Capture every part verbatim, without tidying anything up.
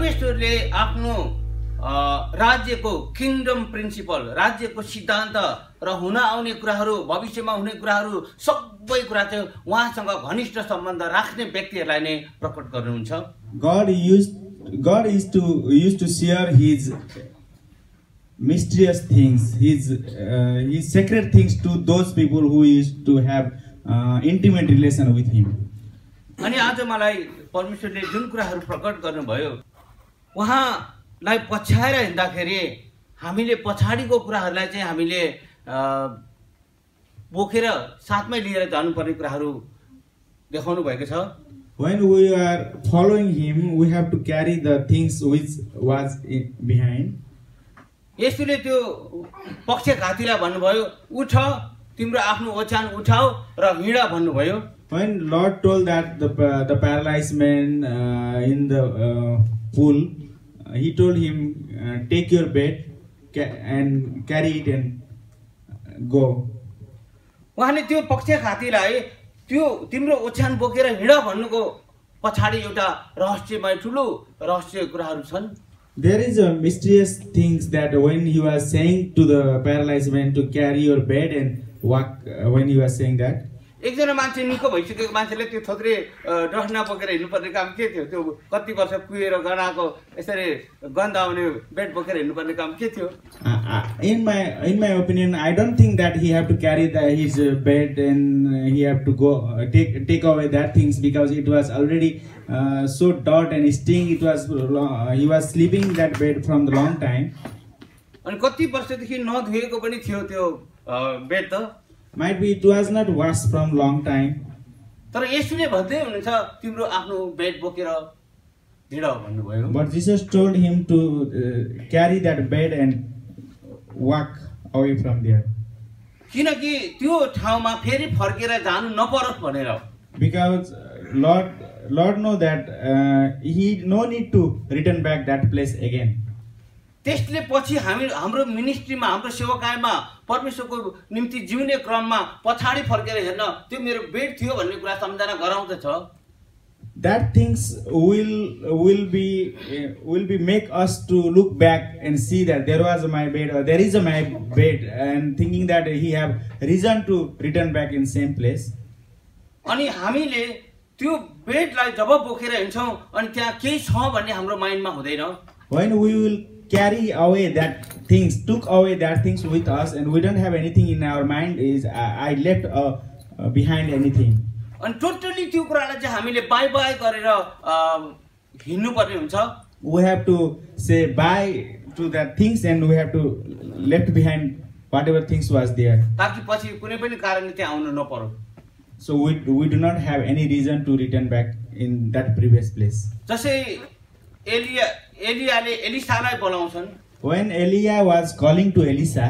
परमेश्वरले आफ्नो राज्यको किंगडम प्रिन्सिपल राज्यको सिद्धान्त र हुन आउने कुराहरू भविष्यमा हुने कुराहरू सबै कुरा चाहिँ उहाँसँग घनिष्ठ सम्बन्ध राख्ने व्यक्तिहरूलाई नै प्रकट गर्नुहुन्छ। God used God used to used to share his mysterious things, his uh, his sacred things to those people who used to have uh, intimate relation with him. अनि आज मलाई परमेश्वरले जुन कुराहरू प्रकट गर्नुभयो उहाँलाई पछ्याएर हिँड्दाखेरि हामीले पछाडीको कुराहरूलाई चाहिँ हामीले बोकेर साथमै लिएर जानुपर्ने कुराहरू देखाउनु भएको छ। When we are following him, we have to carry the things which was in, behind. यसुले त्यो पक्षघातीलाई भन्नुभयो उठ तिम्रो आफ्नो ओछ्यान उठाऊ र हिँड भन्नुभयो। When Lord told that the uh, the paralyzed man uh, in the uh, pool, uh, he told him, uh, take your bed ca and carry it and go. उहाँले त्यो पक्षघातीलाई त्यो तिम्रो ओछ्यान बोकेर हिँड भन्नुको पछाडी एउटा रहस्यमय ठुलो रहस्य कुराहरू छन्। There is a mysterious things that when he was saying to the paralyzed man to carry your bed and walk, uh, when he was saying that, एकजना मान्छे निको भइसकेको मान्छेले त्यो थोत्रे डहना बोकेर हिँड्नुपर्ने काम के थियो? त्यो कति वर्ष कुहेर गनाको यसरी गन्ध आउने बेड बोकेर हिँड्नुपर्ने काम के थियो? In my in my opinion, I don't think that he have to carry the, his uh, bed and he have to go uh, take take away that things, because it was already uh, so dirt and sting. It was uh, he was sleeping in that bed from the long time. अनि कति वर्षदेखि नधुएको पनि थियो त्यो bed त। Might be it was not washed from long time. तर येशूले भन्दै हुनुहुन्छ तिम्रो आफ्नो बेड बोकेर हिँड भन्नुभयो। But Jesus told him to uh, carry that bed and walk away from there. किनकि त्यो ठाउँमा फेरि फर्केर जानु नपरोस् भनेर। Because Lord Lord know that uh, he no need to return back that place again. त्यसले पछि हामी हाम्रो मिनिस्ट्रीमा हाम्रो सेवाकायमा परमेश्वरको निम्ति जिउने क्रममा पछाडी फर्केर हेर्न त्यो मेरो बेड थियो भन्ने कुरा सम्झना गराउँदछ। That things will will be uh, will be make us to look back and see that there was my bed or there is a my bed, and thinking that he have reason to return back in same place. अनि हामीले त्यो बेडलाई जब बोकेर हिँड्छौं अनि त्यहाँ केही छ भन्ने हाम्रो माइन्डमा हुँदैन। When we will carry away that things, took away that things with us, and we don't have anything in our mind is I, I left uh, uh, behind anything. अनि टोटली त्यो कुरालाई चाहिँ हामीले बाइ बाइ गरेर हिँड्नु पर्ने हुन्छ। We have to say bye to that things and we have to left behind whatever things was there. ताकि पछि कुनै पनि कारणले त्यहाँ आउनु नपरोस्। So we we do not have any reason to return back in that previous place. जसै एलिया एलियाले एलिसालाई बोलाउँछन्। When Elijah was calling to Elisha,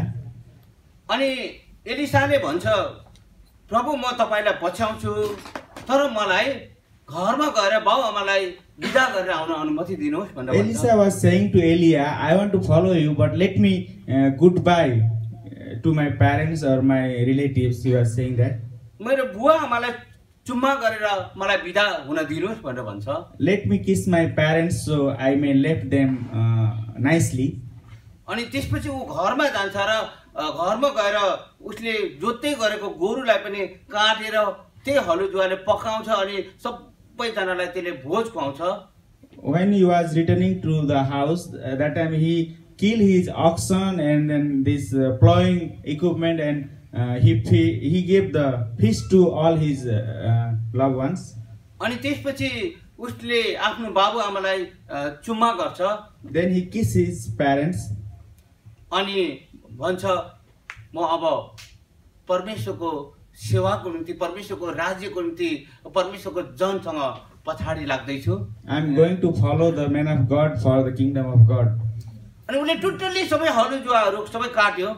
अनि एलिसाले भन्छ प्रभु म तपाईलाई पछ्याउँछु तर मलाई घरमा गएर बाबुआमालाई बिदा गरेर आउन अनुमति दिनुहोस् भनेर भन्छ। Elisha was saying to Elijah, I want to follow you, but let me uh, goodbye to my parents or my relatives. He was saying that. मेरो बुवा आमालाई चुम्मा गरेर मलाई बिदा हुन दिनुहोस् भनेर भन्छ। Let me kiss my parents so I may left them uh, nicely. अनि त्यसपछि उ घरमा जान्छ र घरमा गएर उसले जोत्दै गरेको गोरुलाई पनि काटेर त्यही हलुजुवाले पकाउँछ अनि सबैजनालाई त्यसले भोज खुवाउँछ। When he was returning to the house, uh, that time he killed his oxen and then this uh, plowing equipment, and uh, he he gave the fish to all his uh, uh, loved ones. अनि त्यसपछि उसले आफ्नो बाबुआमालाई चुम्मा गर्छ। Then he kissed his parents. अनि भन्छ म अब परमेश्वरको सेवाको निम्ति परमेश्वरको राज्यको निम्ति परमेश्वरको जनसँग पछाडी लाग्दै छु। I am going to follow the man of God for the kingdom of God. अनि उले टोटली सबै हलुजुवाहरू सबै काट्यो।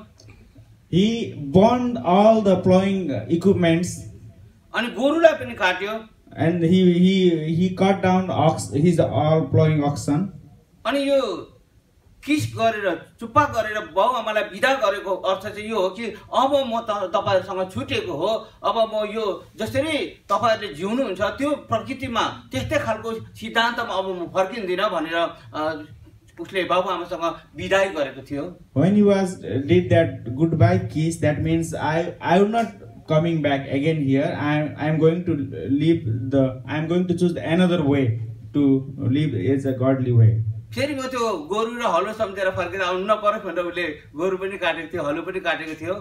He burned all the plowing equipments. अनि गोरुलाई पनि काट्यो। And he he he cut down ox his all plowing oxen. अनि यो किस गरेर चुप्पा गरेर बाउ आमालाई बिदा गरेको अर्थ चाहिँ यो हो कि अब म तपाईहरुसँग छुटेको हो, अब म यो जसरी तपाईहरुले जिउनुहुन्छ त्यो प्रकृतिमा त्यस्तै खालको सिद्धान्तमा अब म फर्किन्दिन भनेर उसले बाबु आमासँग बिदाई गरेको थियो। When he was uh, did that goodbye kiss, that means I I would not coming back again here. I I am going to live the I am going to choose another way to live as a godly way. फेरि म त्यो गोरु र हलो सम्झेर फर्केर आउनु नपरोस् भनेर उसले गोरु पनि काटेको थियो, हलो पनि काटेको थियो।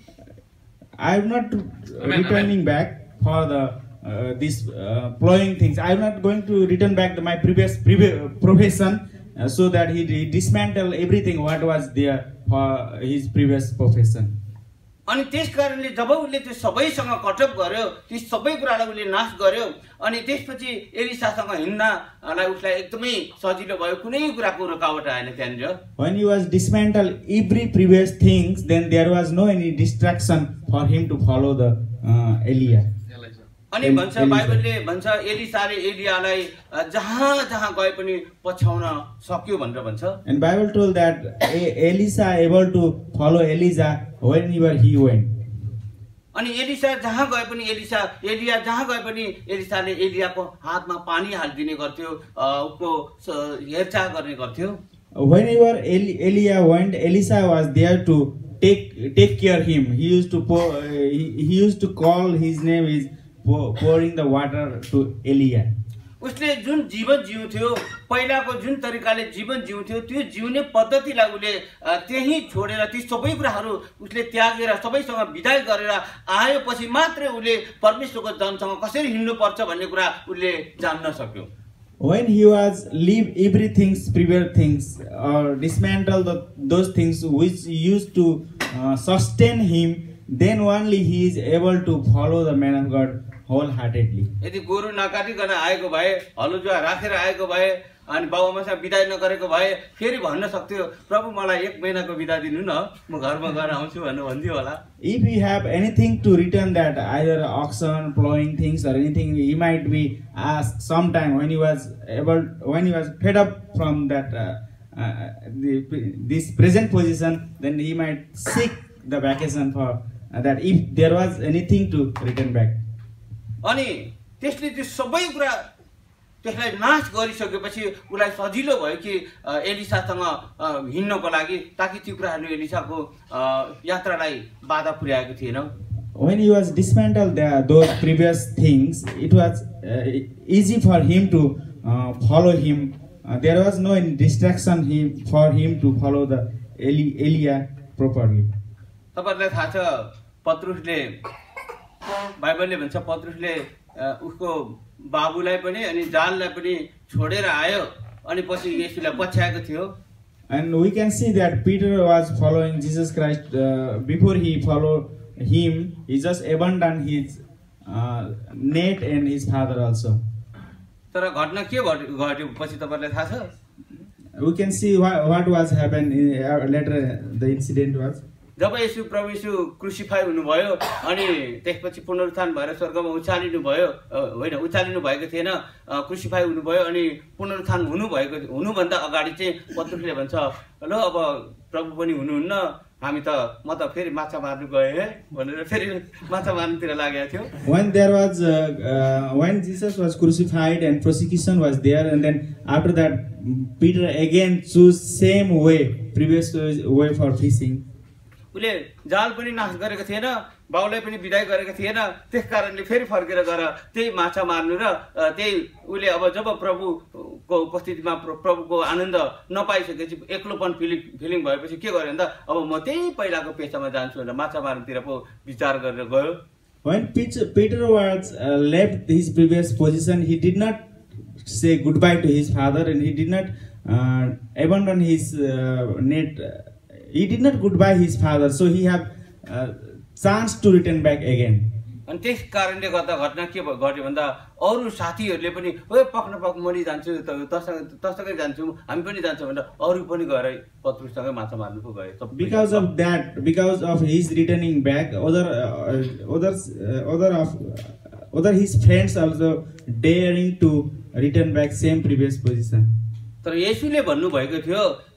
I am not returning back for the uh, this uh, plowing things. I am not going to return back to my previous previous profession. Uh, so that he, he dismantled everything what was there for his previous profession. अनि त्यसकारणले जब उसले त्यो सबैसँग cut up गर्यो, ती सबै कुरालाई उसले नाश गर्यो, अनि त्यसपछि एलिसासँग हिँड्नलाई उसलाई एकदमै सजिलो भयो, कुनै कुराको रुकावट आएन त्यहाँनिर। When he was dismantled every previous things, then there was no any distraction for him to follow the uh, Elijah. अनि भन्छ बाइबलले भन्छ एलिसाले एलियालाई जहाँ जहाँ गए पनि पछ्याउन सक्यो भनेर भन्छ। And Bible told that Elisha able to follow Elijah wherever he went. अनि एलिसा जहाँ गए पनि एलिसा एलिया जहाँ गए पनि एलिसाले एलियाको हातमा पानी हालिदिने गर्थ्यो, उसको हेरचाह गर्ने गर्थ्यो। Whenever Elia went, Elisha was there to take take care him. He used to pour, uh, he, he used to call his name is pouring the water to Elia. उसले जुन जीवन जिउँथ्यो, पहिलाको जुन तरिकाले जीवन जिउँथ्यो, त्यो जिउने पद्धतिलाई उसले त्यही छोडेर ती सबै कुराहरू उसले त्यागेर सबैसँग बिदाई गरेर आएपछि मात्रै उसले परमेश्वरको जनसँग कसरी हिँड्नु पर्छ भन्ने कुरा उसले जान्न सक्यो। When he was leave everything previous things or dismantle the, those things which used to uh, sustain him, then only he is able to follow the man of God wholeheartedly. यदि गोरु नकाटिकन आएको भए, हलोजुवा राखेर आएको भए अनि बाबुआमासँग बिदाई नगरेको भए फेरि भन्न सक्थ्यो प्रभु मलाई एक महिनाको बिदा दिनु न, म घरमा गएर आउँछु भनेर भन्थ्यो होला। If he have anything to return that, either oxen, plowing things or anything, he might be asked sometime when he was able, when he was fed up from that uh, uh, the, this present position, then he might seek the vacation for uh, that if there was anything to return back. अनि त्यसले त्यो सबै कुरा त्यसलाई नाश गरिसकेपछि उलाई सजिलो भयो कि एलिसासँग हिँड्नको लागि, ताकि त्यो कुराहरूले एलिसाको यात्रालाई बाधा पुर्याएको थिएन। When he was dismantled the, those previous things, it was uh, easy for him to uh, follow him. Uh, there was no distraction him, for him to follow the Eli, Elia properly. तपाईहरुलाई थाहा छ पत्रुसले बाइबलले भन्छ पत्रुसले उसको बाबुलाई पनि अनि जाललाई पनि छोडेर आयो अनि पछि येशूलाई पछ्याएको थियो। And we can see that Peter was following Jesus Christ uh, before he followed him. He just abandoned his uh, net and his father also. तर घटना के घट्यो पछि तपाईहरुलाई थाहा छ? We can see what, what was happened in, uh, later. The incident was जब येशू प्रभु येशू क्रुसिफाई हुनुभयो अनि त्यसपछि पुनरुत्थान भएर स्वर्गमा उचालिनु भयो, होइन उचालिनु भएको थिएन, क्रुसिफाई हुनुभयो अनि पुनरुत्थान हुनु भएको हुनुभन्दा अगाडि चाहिँ पत्रुसले भन्छ ल अब प्रभु पनि हुनुहुन्न, हामी त म त फेरि माछा मार्नु गए है भनेर फेरि माछा मार्नुतिर लागेको थियो। When there was uh, uh, when Jesus was crucified and persecution was there, and then after that Peter again chose same way, previous way for fishing. उसले जाल पनि नाश गरेको थिएन, बाउलाई पनि बिदाई गरेको थिएन, त्यसकारणले फेरि फर्केर गएर त्यही माछा मार्नु र त्यही उसले अब जब प्रभुको उपस्थितिमा प्रभुको आनन्द नपाइसकेपछि एक्लोपन फिलिङ फिलिङ भएपछि के गर्यो भन्दा अब म त्यही पहिलाको पेशामा जान्छु भनेर माछा मार्नुतिर पो विचार गरेर गयो। When Peter, Peter was uh, left his previous position, he did not say goodbye to his father and he did not uh, abandon his uh, net. He did not goodbye his father, so he have uh, chance to return back again. अनि त्यस कारणले गर्दा घटना के घट्यो भन्दा अरु साथीहरुले पनि ओए पक्न पक मनी जान्छु तसँग तसँगै जान्छु हामी पनि जान्छौं भनेर अरु पनि गएर पत्रुससँगै माछा मार्नु पो गए। Because of that, because of his returning back, other uh, others uh, other of uh, other his friends also daring to return back same previous position. तर येशूले भन्नु भएको थियो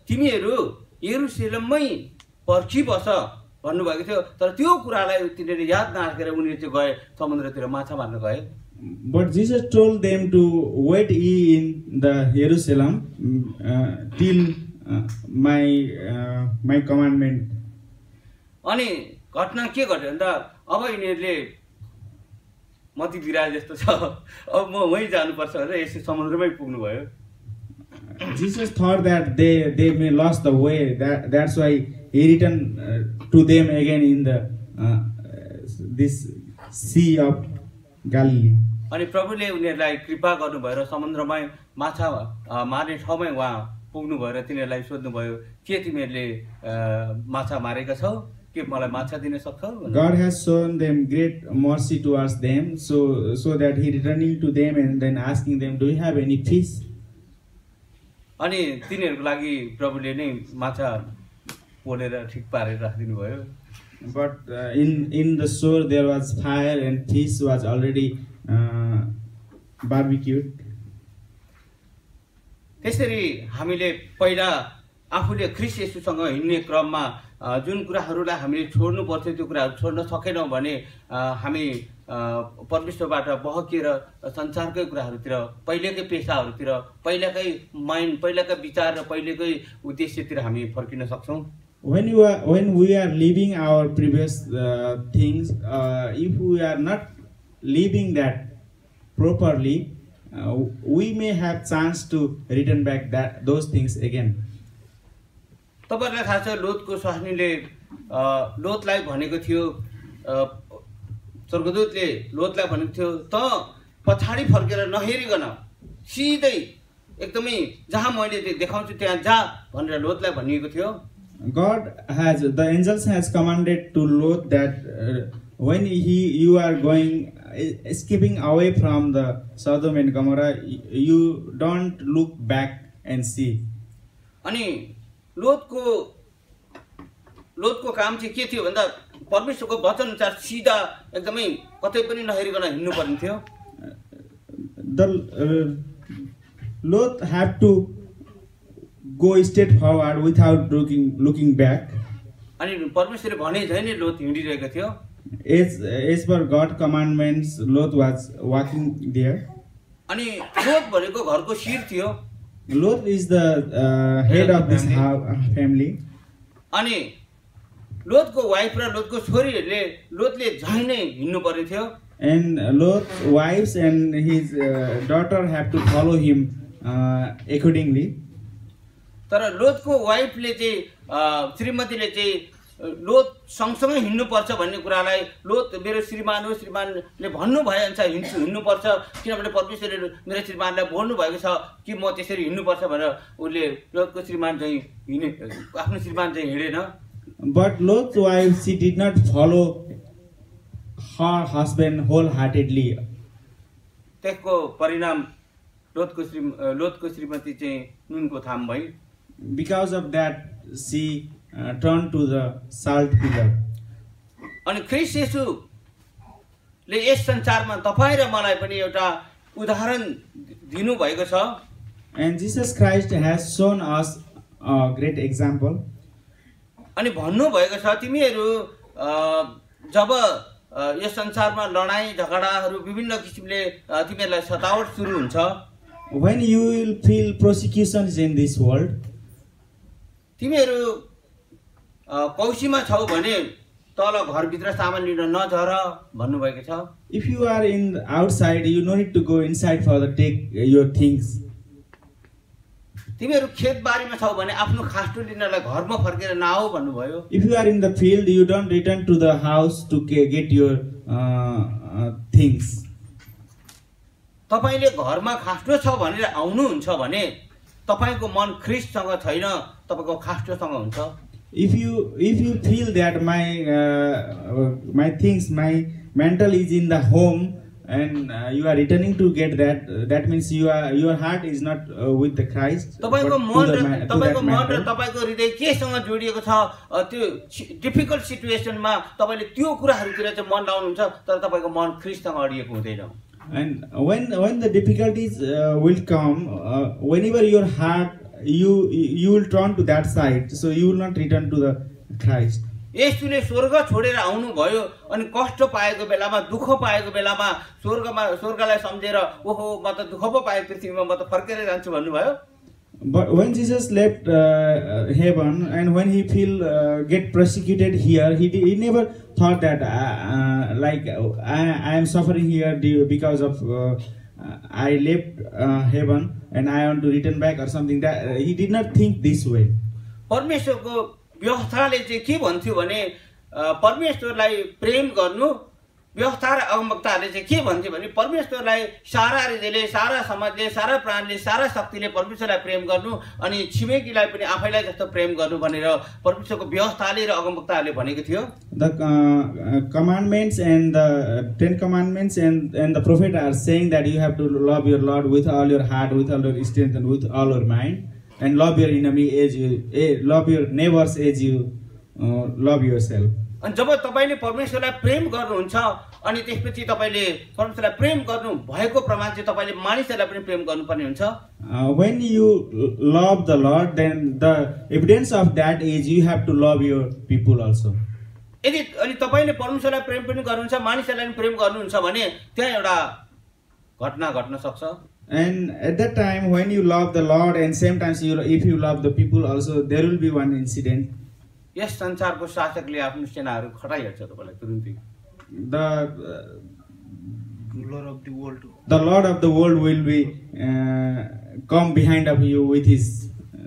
तिमीहरू यरुशलेममै पर्खिबस भन्नुभएको थियो तर त्यो कुरालाई तिनीहरूले याद नराखेर उनीहरू चाहिँ गए समुद्रतिर माछा मार्न गए But Jesus told them to wait ye in the Jerusalem uh, till uh, my uh, my commandment. अनि घटना के घट्यो भन्दा अब यिनीहरूले मती बिराज जस्तो छ अब म वही जानुपर्छ भनेर यसो समुद्रमै पुग्नु भयो Jesus thought that they they may lost the way. That that's why he returned uh, to them again in the uh, this sea of Galilee. अनि प्रभुले उनीहरूलाई कृपा गर्नुभयो र समुद्रमै माछा मार्ने ठाउँमै उहाँ पुग्नु भयो र तिनीहरूलाई सोध्नुभयो के तिमीहरूले माछा मारेका छौ के मलाई माछा दिन सक्छौ God has shown them great mercy towards them, so so that he returning to them and then asking them, do you have any fish? अनि तिनीहरूको लागि प्रभुले नै माछा पोलेर ठिक पारेर राखिदिनु भयो But uh, in in the shore there was fire and fish was already uh, barbecued. त्यसरी हामीले पहिला आफूले ख्रीष्ट येशूसँग हिँड्ने क्रममा जुन कुराहरूलाई हामीले छोड्नु पर्थ्यो त्यो कुराहरू छोड्न सकेनौं भने हामी परमेश्वरबाट बहकिएर संसारकै कुराहरूतिर पहिलेकै पेशाहरूतिर पहिलेकै माइन्ड पहिलेकै विचार र पहिलेकै उद्देश्यतिर हामी फर्किन सक्छौं When you are when we are leaving our previous uh, things, uh, if we are not leaving that properly, uh, we may have chance to return back that those things again. तपाईहरुलाई थाहा छ लोतको स्वास्नीले लोतलाई भनेको थियो स्वर्गदूतले लोतलाई भनेको थियो त पछाडी फर्केर नहेरिकन सिधै एकदमै जहाँ मैले देखाउँछु त्यहाँ जा भनेर लोतलाई भनिएको थियो God has the angels has commanded to Lot that uh, when he you are going uh, escaping away from the Sodom and Gomorrah, you don't look back and see. अनि लोतको लोतको काम चाहिँ के थियो भन्दा परमेश्वरको वचन अनुसार सिधा एकदमै कतै पनि नहेरिकन हिँड्नु पर्ने थियो The uh, Lot have to go straight forward without looking looking back. अनि परमेश्वरले भने झै नै लोत हिँडिरहेको थियो As as per God commandments, Lot was walking there. अनि लोत भनेको घरको शिर थियो Lot is the uh, head of this family. अनि लोतको वाइफ र लोतको छोरीहरूले लोतले झै नै हिँड्नु पर्ने थियो And Lot's wives and his uh, daughter have to follow him uh, accordingly. तर लोतको वाइफले चाहिँ श्रीमतीले चाहिँ लोत सँगसँगै हिँड्नु पर्छ भन्ने कुरालाई लोत मेरो श्रीमान हो श्रीमानले भन्नु भए अनुसार हिँड्छु हिँड्नु पर्छ किनभने परमेश्वरले मेरो श्रीमानलाई बोल्नु भएको छ कि म त्यसरी हिँड्नु पर्छ भनेर उले लोतको श्रीमान चाहिँ हिँडे आफ्नो श्रीमान चाहिँ हिँडेन But Lot's wife, she did not follow her husband wholeheartedly. त्यसको परिणाम लोतको श्री लोतको श्रीमती चाहिँ नुनको थाम भई Because of that, she uh, turned to the salt pillar. अनि ख्रीष्ट येशूले यस संसारमा तपाई र मलाई पनि एउटा उदाहरण दिनु भएको छ And Jesus Christ has shown us a great example. अनि भन्नु भएको छ तिमीहरू जब यस संसारमा लडाई झगडाहरू विभिन्न किसिमले तिमीहरूलाई सतावट सुरु हुन्छ When you will feel persecutions in this world, तिमीहरू पौसीमा छौ भने तल घर भित्र सामान लिन नझर भन्नु भएको छ If you are in the outside, you no need to go inside for the take your things. तिमीहरू खेतबारीमा छौ भने आफ्नो खास्टो लिनलाई घरमा फर्केर नआऊ भन्नुभयो If you are in the field, you don't return to the house to get your uh, uh, things. तपाईले घरमा खास्टो छ भनेर आउनुहुन्छ भने तपाईको मन ख्रीष्टसँग छैन तपाईको खास्टोसँग हुन्छ If you if you feel that my uh, my things my mental is in the home and uh, you are returning to get that uh, that means you are your heart is not uh, with the Christ. तपाईको मन र तपाईको मन र तपाईको हृदय केसँग जोडिएको छ त्यो डिफिकल्ट सिचुएसनमा तपाईले त्यो कुराहरुतिर चाहिँ मन लाउनुहुन्छ तर तपाईको मन ख्रीष्टसँग अडिएको हुँदैन And when when the difficulties uh, will come, uh, whenever your heart you you will turn to that side, so you will not return to the Christ. येशूले स्वर्ग छोडेर आउनु भयो अनि कष्ट पाएको बेलामा दुःख पाएको बेलामा स्वर्गमा स्वर्गलाई सम्झेर ओहो म त दुःख पो पाए पृथ्वीमा म त फर्केर जान्छु भन्नुभयो. But when Jesus left uh, heaven and when he feel uh, get persecuted here, he he never thought that uh, uh, like I I am suffering here due because of uh, I left uh, heaven and I want to return back or something. That uh, he did not think this way. परमेश्वरको व्यवस्थाले चाहिँ के भन्थ्यो भने परमेश्वरलाई प्रेम गर्नु व्यवस्था र अगमवक्ताहरूले चाहिँ के भन्थ्यो भने परमेश्वरलाई सारा हृदयले सारा समाजले सारा प्राणले सारा शक्तिले परमेश्वरलाई प्रेम गर्नु अनि छिमेकीलाई पनि आफैलाई जस्तो प्रेम गर्नु भनेर परमेश्वरको व्यवस्थाले र अगमवक्ताहरूले भनेको थियो. The uh, commandments and the Ten Commandments and and the prophet are saying that you have to love your Lord with all your heart, with all your strength, and with all your mind, and love your enemy as you eh, love your neighbors as you uh, love yourself. अनि जब तपाईले परमेश्वरलाई प्रेम गर्नुहुन्छ अनि त्यसपछि तपाईले परमेश्वरलाई प्रेम गर्नु भएको प्रमाण चाहिँ तपाईले मानिसहरूलाई पनि प्रेम गर्नुपर्ने हुन्छ. When you love the Lord, then the evidence of that is you have to love your people also. यदि अनि तपाईले परमेश्वरलाई प्रेम पनि गर्नुहुन्छ मानिसहरूलाई पनि प्रेम गर्नुहुन्छ भने त्यहाँ एउटा घटना घट्न सक्छ. And at that time when you love the Lord and same times you if you love the people also, there will be one incident. यस संसारको शासकले आफ्नो सेनाहरू खटाइहाल्छ तपाईलाई तुरुन्तै. The uh, Lord of the world the Lord of the world will be uh, come behind of you with his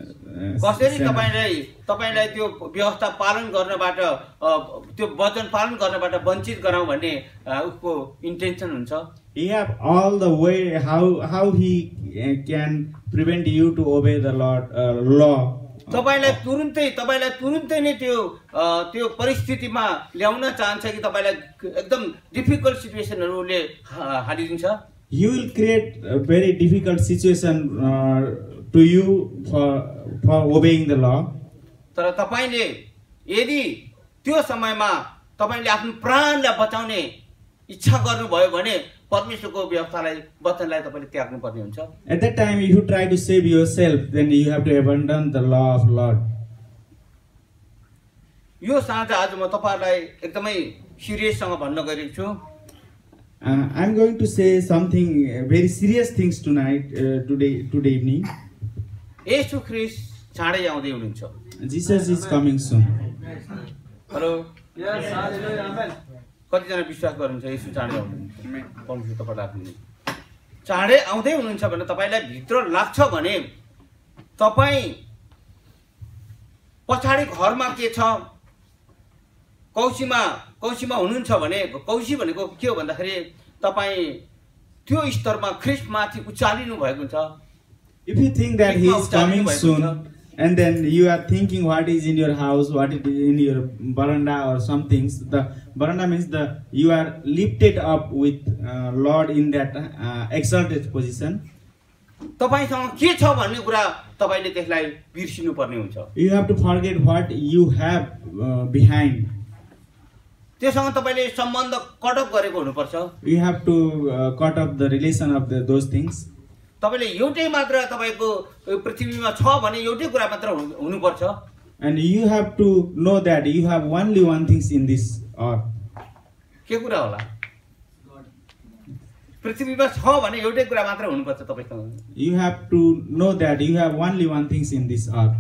कसरी तपाईलाई तपाईलाई त्यो व्यवस्था पालन गर्नबाट त्यो वचन पालन गर्नबाट वञ्चित गराउँ भन्ने उसको इन्टेन्सन हुन्छ. He have all the way how how he can prevent you to obey the Lord uh, law. तपाईलाई तुरुन्तै तपाईलाई तुरुन्तै नै त्यो त्यो परिस्थितिमा ल्याउन चाहन्छ कि तपाईलाई एकदम डिफिकल्ट सिचुएसनहरुले हालिदिन्छ. He will create a very difficult situation uh, to you for for obeying the law. तर तपाईले यदि त्यो समयमा तपाईले आफ्नो प्राणलाई बचाउने इच्छा गर्नुभयो भने परमेश्वरको व्यवस्थालाई वचनलाई तपाईले त्याग्नु पर्ने हुन्छ. At that time if you try to save yourself, then you have to abandon the law of Lord. यो साँझ आज म तपाईहरुलाई एकदमै सिरियससँग भन्न गइरहेको छु. Uh, I'm going to say something uh, very serious things tonight uh, today today evening. येशू ख्रीष्ट चाँडै आउँदै हुनुहुन्छ. Jesus is coming soon. Hello yes hallelujah amen. कतिजना विश्वास गर्नुहुन्छ येशू चाँडै आउनुहुन्छ? परमेश्वर तपाईलाई आफ्नो चाँडै आउँदै हुनुहुन्छ भने तपाईलाई भित्र लाग्छ भने तपाई पछाडी घरमा के छ कौशीमा कौशीमा हुनुहुन्छ भने कौशी भनेको के हो भन्दाखेरि तपाई त्यो स्तरमा ख्रीष्ट माथि उचालिनु भएको हुन्छ. If you think that he is coming soon and then you are thinking what is in your house, what is in your veranda or some things, the veranda means the you are lifted up with uh, Lord in that uh, exalted position. तपाईसँग के छ भन्ने कुरा तपाईले त्यसलाई बिर्सिनु पर्ने हुन्छ. You have to forget what you have uh, behind. त्यससँग तपाईले सम्बन्ध कट अफ गरेको हुनुपर्छ. You have to uh, cut off the relation of the, those things. तपाईले एउटै मात्र तपाईको पृथ्वीमा छ भने एउटै कुरा मात्र हुनुपर्छ. And you have to know that you have only one things in this earth. के कुरा होला? पृथ्वीमा छ भने एउटै कुरा मात्र हुनुपर्छ तपाईसँग. You have to know that you have only one things in this earth.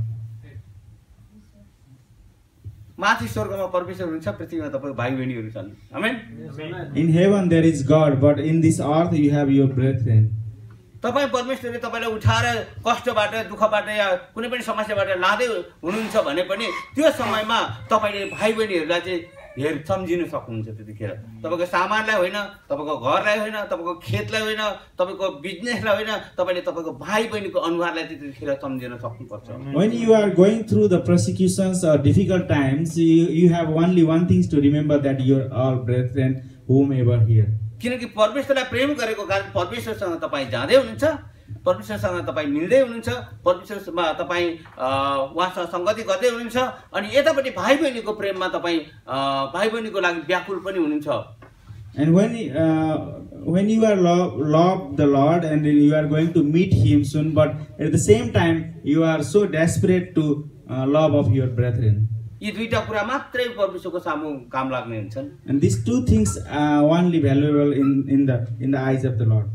माथि स्वर्गमा परमेश्वर हुनुहुन्छ, पृथ्वीमा तपाईको भाइ बहिनीहरु छन्. आमेन. In heaven there is God, but in this earth you have your brethren. तपाई परमेश्वरले तपाईलाई उठाएर कष्टबाट दुःखबाट या कुनै पनि समस्याबाट लादै हुनुहुन्छ भने पनि त्यो समयमा तपाईले भाइ बहिनीहरुलाई चाहिँ हेर सम्झिनु सक्नुहुन्छ. त्यतिखेर तपाईको सामानलाई होइन, तपाईको घरलाई होइन, तपाईको खेतलाई होइन, तपाईको बिजनेसलाई होइन, तपाईले तपाईको भाइ बहिनीको अनुहारलाई त्यतिखेर सम्झिन सक्नुपर्छ. When you are going through the persecutions or difficult times, you, you have only one thing to remember, that you are all brethren whomever here. किनकि परमेश्वरलाई प्रेम गरेको कारण परमेश्वरसँग तपाई जाँदै हुनुहुन्छ, परमेश्वरसँग तपाई मिल्दै हुनुहुन्छ, परमेश्वरमा तपाई उहाँसँग संगति गर्दै हुनुहुन्छ अनि यतापट्टि भाइ बहिनीको प्रेममा तपाई भाइ बहिनीको लागि व्याकुल पनि हुनुहुन्छ. And when uh, when you are love, love the Lord and then you are going to meet Him soon, but at the same time you are so desperate to uh, love of your brethren. यी दुईटा कुरा मात्रै परमेश्वरको सामु काम लाग्ने हुन्छन्. And these two things are only valuable in in the in the eyes of the Lord.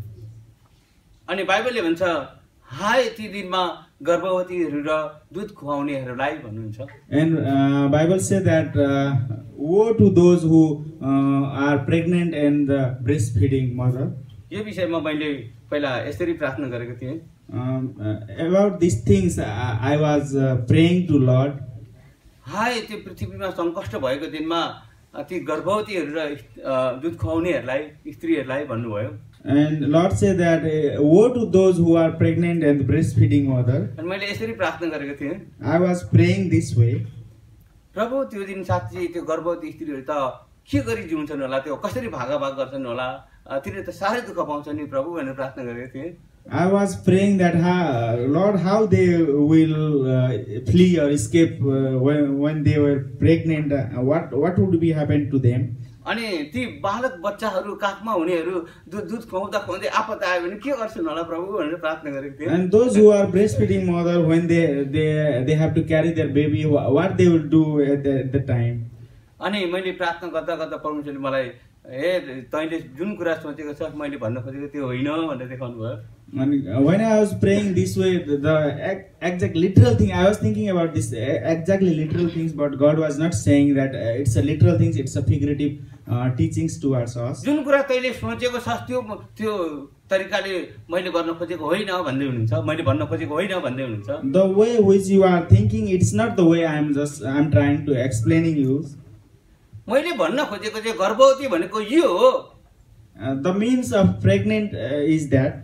अनि बाइबलले भन्छ हाय ती दिनमा गर्भवतीहरू र दूध खुवाउनेहरूलाई भन्नुहुन्छ. And uh, Bible says that uh, woe to those who uh, are pregnant and the breastfeeding mother. यो विषयमा मैले पहिला यसरी प्रार्थना गरेको थिएँ. Um, uh, about these things I, I was uh, praying to Lord. हाय त्यो पृथ्वीमा सङ्कष्ट भएको दिनमा ती गर्भवतीहरू र दूध खुवाउनेहरूलाई स्त्रीहरूलाई भन्नुभयो. And Lord said that uh, woe to those who are pregnant and breastfeeding mother. अनि मैले यसरी प्रार्थना गरेको थिएँ. I was praying this way. प्रभु त्यो दिन साँच्चै त्यो गर्भवती स्त्रीहरू त के गरी जिउँछन् होला, त्यो कसरी भागाभाग गर्छन् होला, तिनीहरू त साह्रै दुःख पाउँछन् नि प्रभु भनेर प्रार्थना गरेको थिएँ. I was praying that how, Lord, how they will uh, flee or escape uh, when, when they were pregnant. Uh, what what would be happen to them? अनि ती बालक बच्चाहरू काखमा हुनेहरू दुध दुध खुवाउँदा खुवाउँदै आपत आयो भने के गर्छन् होला प्रभु भनेर प्रार्थना गरेको थिएँ. And those who are breastfeeding mother, when they they they have to carry their baby, what they will do at the, at the time? अनि मैले प्रार्थना गर्दा गर्दा परमेश्वरले मलाई ए तैँले जुन कुरा सोचेको छ मैले भन्न खोजेको त्यो होइन भनेर देखाउनु भयो. And when I was praying this way, the, the exact literal thing, I was thinking about this exactly literal things, but God was not saying that uh, it's a literal things, it's a figurative uh, teachings towards us. जुन कुरा तैँले सोचेको छ त्यो त्यो तरिकाले मैले गर्न खोजेको होइन भन्दै हुनुहुन्छ, मैले भन्न खोजेको होइन भन्दै हुनुहुन्छ. The way which you are thinking, it's not the way I am just I am trying to explaining you. मैले भन्न खोजेको चाहिँ गर्भवती भनेको यो हो. Uh, the means of pregnant uh, is that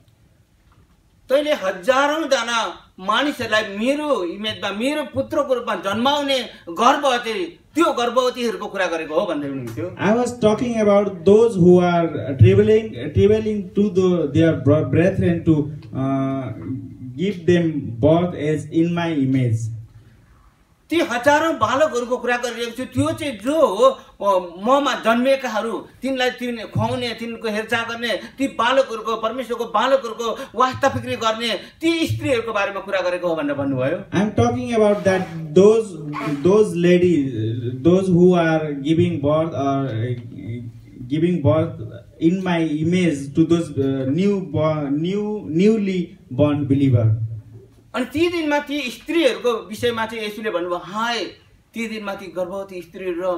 तैँले हजारौं जना मानिसहरूलाई मेरो इमेजमा मेरो पुत्रको रूपमा जन्माउने गर्भवती त्यो गर्भवतीहरूको कुरा गरेको हो भन्दै हुनुहुन्थ्यो. I was talking about those who are traveling traveling to the, their brethren to uh, give them birth as in my image. ती हजारौं बालकहरूको कुरा गरिरहेको छु. त्यो चाहिँ जो हो ममा जन्मेकाहरू तिनलाई तिन खुवाउने तिनको हेरचाह गर्ने ती बालकहरूको परमेश्वरको बालकहरूको वास्ता फिक्री गर्ने ती स्त्रीहरूको बारेमा कुरा गरेको हो भनेर भन्नुभयो. I am talking about that those those ladies, those who are giving birth or uh, giving birth in my image to those uh, new born, new newly born believer. अनि ती दिनमा ती स्त्रीहरूको विषयमा चाहिँ येशूले भन्नुभयो हाय ती दिनमा ती गर्भवती स्त्रीहरू र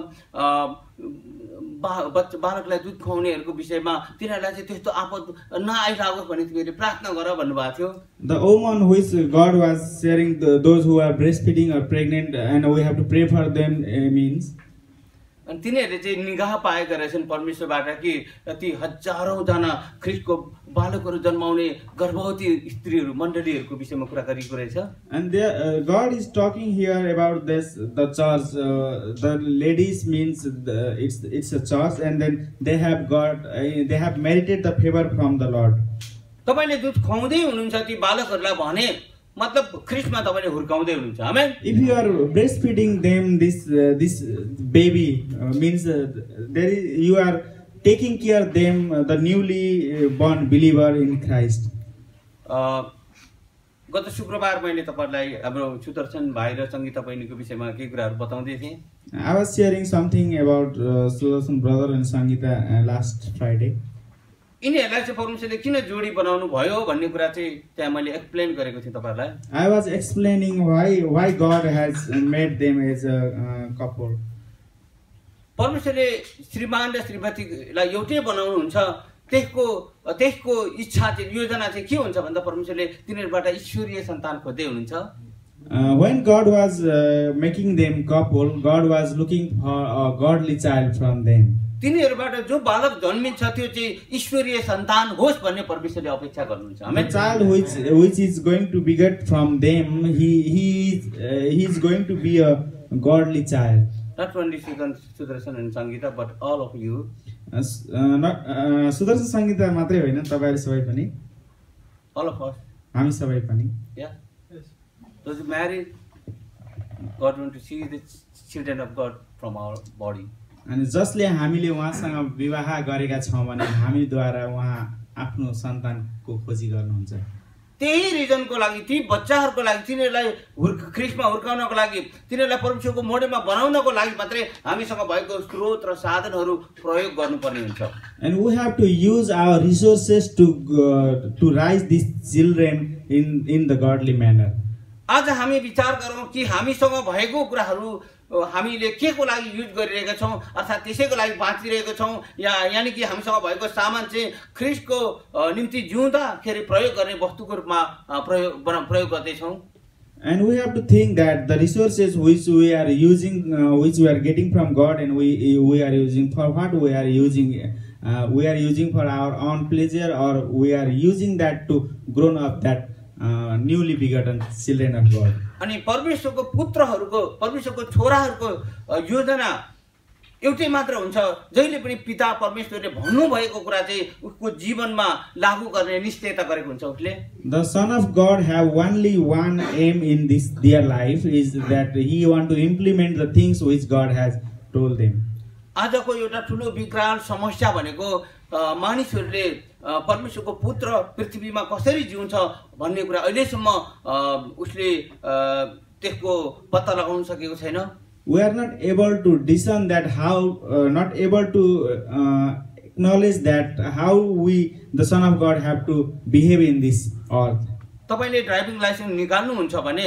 बालकलाई दुध खुवाउनेहरूको विषयमा तिनीहरूलाई चाहिँ त्यस्तो आपद नआइराओस् भने तिमीले प्रार्थना गर भन्नुभएको थियो. The woman which God was sharing the, those who are breastfeeding or pregnant and we have to pray for them uh, means. अनि तिनीहरूले चाहिँ निगाह पाएका रहेछन् परमेश्वरबाट कि ती हजारौं जना ख्रीष्टको बालकहरू जन्माउने गर्भवती स्त्रीहरू मण्डलीहरूको विषयमा कुरा गरिएको रहेछ. And there, uh, God is talking here about this the church. Uh, the ladies means the, it's it's a church, and then they have got uh, they have merited the favor from the Lord. तपाईले दुध खुवाउँदै हुनुहुन्छ ती बालकहरूलाई भने मतलब ख्रीष्टमा तपाईले हुर्काउँदै हुनुहुन्छ. आमेन. If you are breastfeeding them, this uh, this baby uh, means uh, there is, you are taking care of them, uh, the newly born believer in Christ. गत शुक्रबार मैले तपाईलाई हाम्रो सुदर्शन भाइ र संगीता बहिनीको विषयमा केही कुराहरू बताउँदै थिएँ. I was sharing something about uh, Sudarshan brother and Sangeeta uh, last Friday. यिनीहरूलाई चाहिँ परमेश्वरले किन जोडी बनाउनु भयो भन्ने कुरा चाहिँ त्यहाँ मैले एक्सप्लेन गरेको थिएँ तपाईहरुलाई. I was explaining why why God has made them as a uh, couple. परमेश्वरले श्रीमान र श्रीमतीलाई एउटै बनाउनु हुन्छ. त्यसको त्यसको इच्छा चाहिँ योजना चाहिँ के हुन्छ भन्दा परमेश्वरले तिनीहरुबाट ईश्वरीय सन्तान खोज्दै हुनुहुन्छ. Uh, when God was uh, making them couple, God was looking for a godly child from them. तिनीहरुबाट जो बालक जन्मिन्छ त्यो चाहिँ ईश्वरीय सन्तान होस् भन्ने परमेश्वरले अपेक्षा गर्नुहुन्छ. The child which which is going to beget from them, he he is uh, he is going to be a godly child. Not only Sudarshan and Sangeeta, but all of you. Uh, uh, not uh, Sudarshan Sangeeta मात्रै होइन, तपाईहरु सबै पनि. All of us. हामी सबै पनि. Yeah. Yes. Those who married, God want to see the children of God from our body. अनि जसले हामीले उहाँसँग विवाह गरेका छौं भने हामीद्वारा उहाँ आफ्नो सन्तानको खोजी गर्नुहुन्छ। त्यही रिजनको लागि ती बच्चाहरूको लागि तिनीहरूलाई ख्रिस्टमा हुर्काउनको लागि तिनीहरूलाई परमेश्वरको मोडेलमा बनाउनको लागि मात्रै हामीसँग भएको स्रोत र साधनहरू प्रयोग गर्नुपर्ने हुन्छ। And we have to use our resources to uh, to raise these children in in the godly manner. आज हामी विचार गरौँ कि हामीसँग भएको कुराहरू हामीले के को लागि युज गरिरहेका छौं अर्थात् त्यसैको लागि बाँचिरहेका छौं या यानी कि हामीसँग भएको सामान चाहिँ ख्रिस्टको निम्ति जिउँदाखेरि प्रयोग गर्ने वस्तुको रूपमा प्रयोग प्रयोग गर्दै छौं। And we have to think that the resources which we are using, uh, which we are getting from God, and we we are using for what we are using, uh, we are using for our own pleasure, or we are using that to grow up that uh, newly begotten children of God. अनि परमेश्वरको पुत्रहरूको परमेश्वरको छोराहरूको योजना एउटै मात्र हुन्छ जहिले पनि पिता परमेश्वरले भन्नु भएको कुरा चाहिँ उसको जीवनमा लागू गर्ने निश्चयता गरेको हुन्छ उसले। The Son of God have only one aim in this their life is that he want to implement the things which God has told them. आजको एउटा ठुलो विकराल समस्या भनेको मानिसहरूले परमेश्वरको पुत्र पृथ्वीमा कसरी जिउँछ भन्ने कुरा अहिलेसम्म उसले त्यसको पत्ता लगाउन सकेको छैन। We are not able to discern that how, uh, not able to uh, acknowledge that how we, the Son of God, have to behave in this earth. तपाईले ड्राइभिङ लाइसेन्स निकाल्नुहुन्छ भने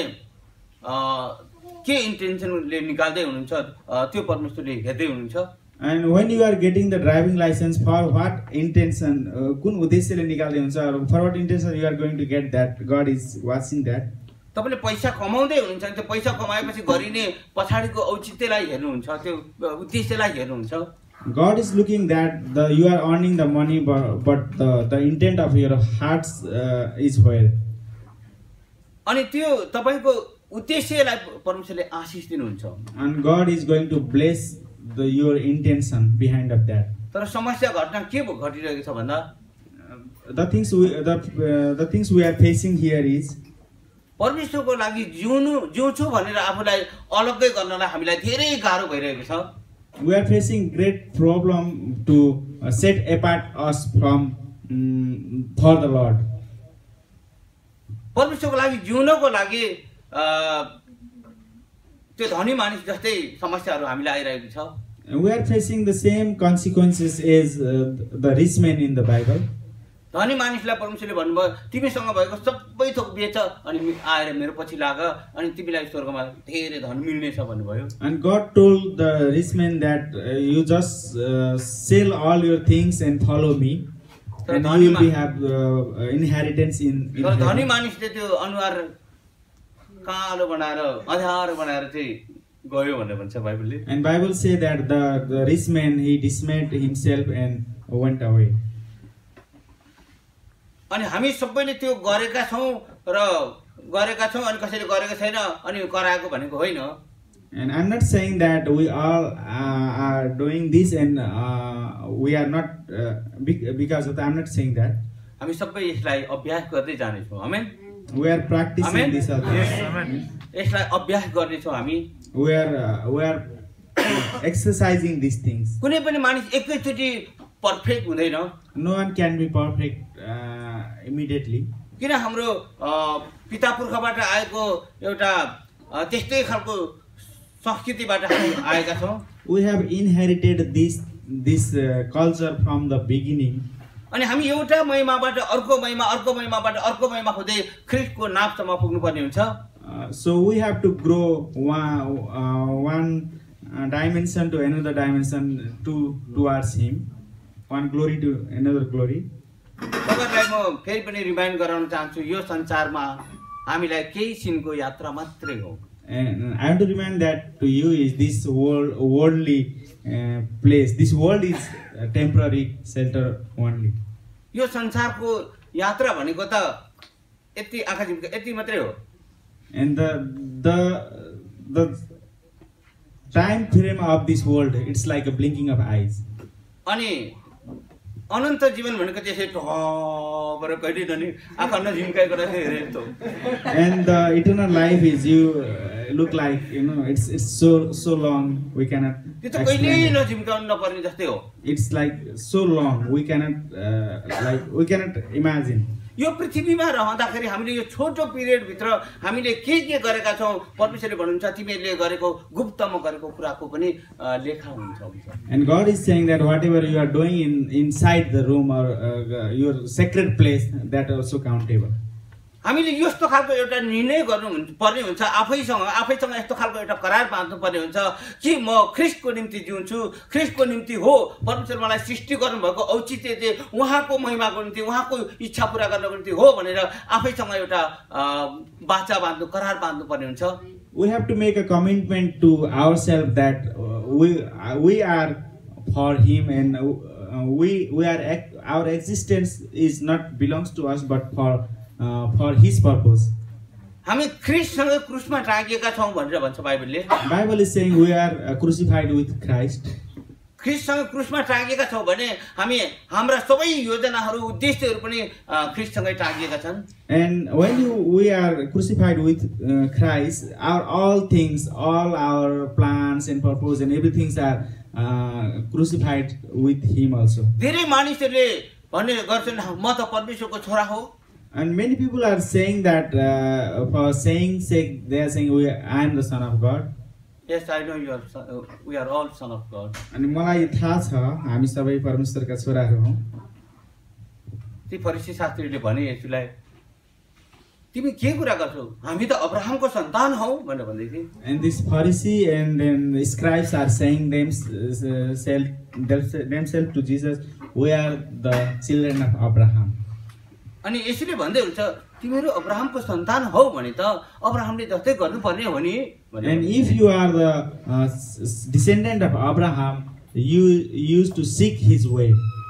के इन्टेन्सनले निकाल्दै हुनुहुन्छ त्यो परमेश्वरले हेर्दै हुनुहुन्छ। And when you are getting the driving license, for what intention, कुन उद्देश्यले निकाल्दै हुन्छ, for what intention you are going to get that, God is watching that. तपाईले पैसा कमाउँदै हुनुहुन्छ त्यो पैसा कमाएपछि गरिने पछाडीको औचित्यलाई हेर्नुहुन्छ त्यो उद्देश्यलाई हेर्नुहुन्छ। God is looking that the you are earning the money but, but the the intent of your hearts uh, is where. अनि त्यो तपाईको उद्देश्यलाई परमेश्वरले आशीष दिनुहुन्छ। And God is going to bless the your intention behind of that. तर समस्या घटना के घटिरहेको छ भन्दा the things we the uh, the things we are facing here is परमेश्वरको लागि जिउनु जिउँछु भनेर आफूलाई अलग्गै गर्नलाई हामीलाई धेरै गाह्रो भइरहेको छ। We are facing great problem to uh, set apart us from um, for the Lord. परमेश्वरको लागि जिउनको लागि त्यो धनी मानिस जस्तै समस्याहरू हामीलाई आइरहेको छ। We are facing the same consequences as uh, the rich man in the Bible. धनी मानिसलाई परमेश्वरले भन्नुभयो तिमीसँग भएको सबै थोक बेच अनि आएर मेरो पछि लाग अनि तिमीलाई स्वर्गमा धेरै धन मिल्नेछ भन्नुभयो। And God told the rich man that uh, you just uh, sell all your things and follow me, and you will be have uh, inheritance in. in तर धनी मानिसले त्यो अनुहार कालो बनाएर अँध्यारो बनाएर चाहिँ गयो भनेर भन्छ बाइबलले। And Bible say that the, the rich man he dismayed himself and went away. अनि हामी सबैले त्यो गरेका छौं र गरेका छौं अनि कसैले गरेको छैन अनि कराएको भनेको होइन। And I'm not saying that we all uh, are doing this and uh, we are not uh, because of that. I'm not saying that. हामी सबै यसलाई अभ्यास गर्दै जाने छौं। आमेन। We are practicing Amen. This also. Yes. यसलाई अभ्यास गर्ने छौं हामी। We are uh, we are exercising these things. कुनै पनि मानिस एकैचोटी पर्फेक्ट हुँदैन। No one can be perfect uh, immediately. किन हाम्रो पिता पुर्खाबाट आएको एउटा त्यस्तै खालको संस्कृतिबाट आएका छौं। We have inherited this this uh, culture from the beginning. अनि हामी एउटा महिमाबाट अर्को महिमा अर्को महिमाबाट अर्को महिमा हुँदै ख्रीष्टको नापसम्म पुग्नु पर्ने हुन्छ। So we have to grow one uh, one uh, dimension to another dimension to towards him. One glory to another glory. तपाईहरुलाई म फेरि पनि रिमाइन्ड गराउन चाहन्छु यो संसारमा हामीलाई केही छिनको यात्रा मात्रै हो। And I want to remind that to you is this world worldly uh, place. This world is a temporary shelter only. यो संसारको यात्रा भनेको त यति आँखा झिम्का यति मात्रै हो। And the the the time frame of this world it's like a blinking of eyes. अनि अनन्त जीवन भनेको त्यसै टपर कहिले पनि आँखा नझिम्काइको रहेछ हेरे त। And the eternal life is you uh, look like, you know, it's it's so so long we cannot त्यो त explain कहिल्यै it. नझिम्काउनु नपर्ने जस्तै हो। It's like so long we cannot uh, like we cannot imagine. यो पृथ्वीमा रहँदाखेरि हामीले यो छोटो पिरियडभित्र हामीले के के गरेका छौँ परमेश्वरले भन्नुहुन्छ तिमीहरूले गरेको गुप्तमा गरेको कुराको पनि अ, लेखा हुन्छ हुन्छ। And God is saying that whatever you are doing in inside the room or uh, your sacred place, that also countable. हामीले यस्तो खालको एउटा निर्णय गर्नु हुन्- पर्ने हुन्छ आफैसँग आफैसँग यस्तो खालको एउटा करार बाँध्नु पर्ने हुन्छ कि म ख्रिस्टको निम्ति जिउँछु, ख्रिस्टको निम्ति हो, परमेश्वर मलाई सृष्टि गर्नुभएको औचित्य चाहिँ उहाँको महिमाको निम्ति उहाँको इच्छा पूरा गर्नको निम्ति हो भनेर आफैसँग एउटा अ, बाचा बाँध्नु करार बाँध्नु पर्ने हुन्छ। We have to make a commitment to ourselves that uh, we uh, we are for Him, and uh, we we are ex- our existence is not belongs to us, but for uh, for His purpose. हामी ख्रिस्टसँग क्रुसमा टाँगिएका छौँ भनेर भन्छ बाइबलले। Bible is saying we are uh, crucified with Christ. ख्रिस्टसँग क्रुसमा टाँगिएका छौँ भने हामी हाम्रा सबै योजनाहरू उद्देश्यहरू पनि अ, ख्रिस्टसँगै टाँगिएका छन्। And when you, we are crucified with uh, Christ, our all things, all our plans and purpose and everything are uh, crucified with Him also. धेरै मानिसहरूले भन्ने गर्छन् म त परमेश्वरको छोरा हो। And many people are saying that uh, for saying sake, they are saying we, I am the son of God. Yes, I know you are son, uh, we are all son of God. अनि मलाई थाहा छ हामी सबै परमेश्वरका छोराहरू हौँ। ती फरिसी शास्त्रीले भने यसुलाई तिमी के कुरा गर्छौ हामी त अब्राहमको सन्तान हौ भनेर भन्दै थिए। And this Pharisee and then the scribes are saying them, uh, self, themselves to Jesus, we are the children of Abraham. अनि यसुले भन्दै हुन्छ तिमीहरू अब्राहमको सन्तान हौ भने त अब्राहमले जस्तै गर्नुपर्ने हो नि भनेर। And if you are the uh, s- s- descendant of Abraham, you used to seek his way,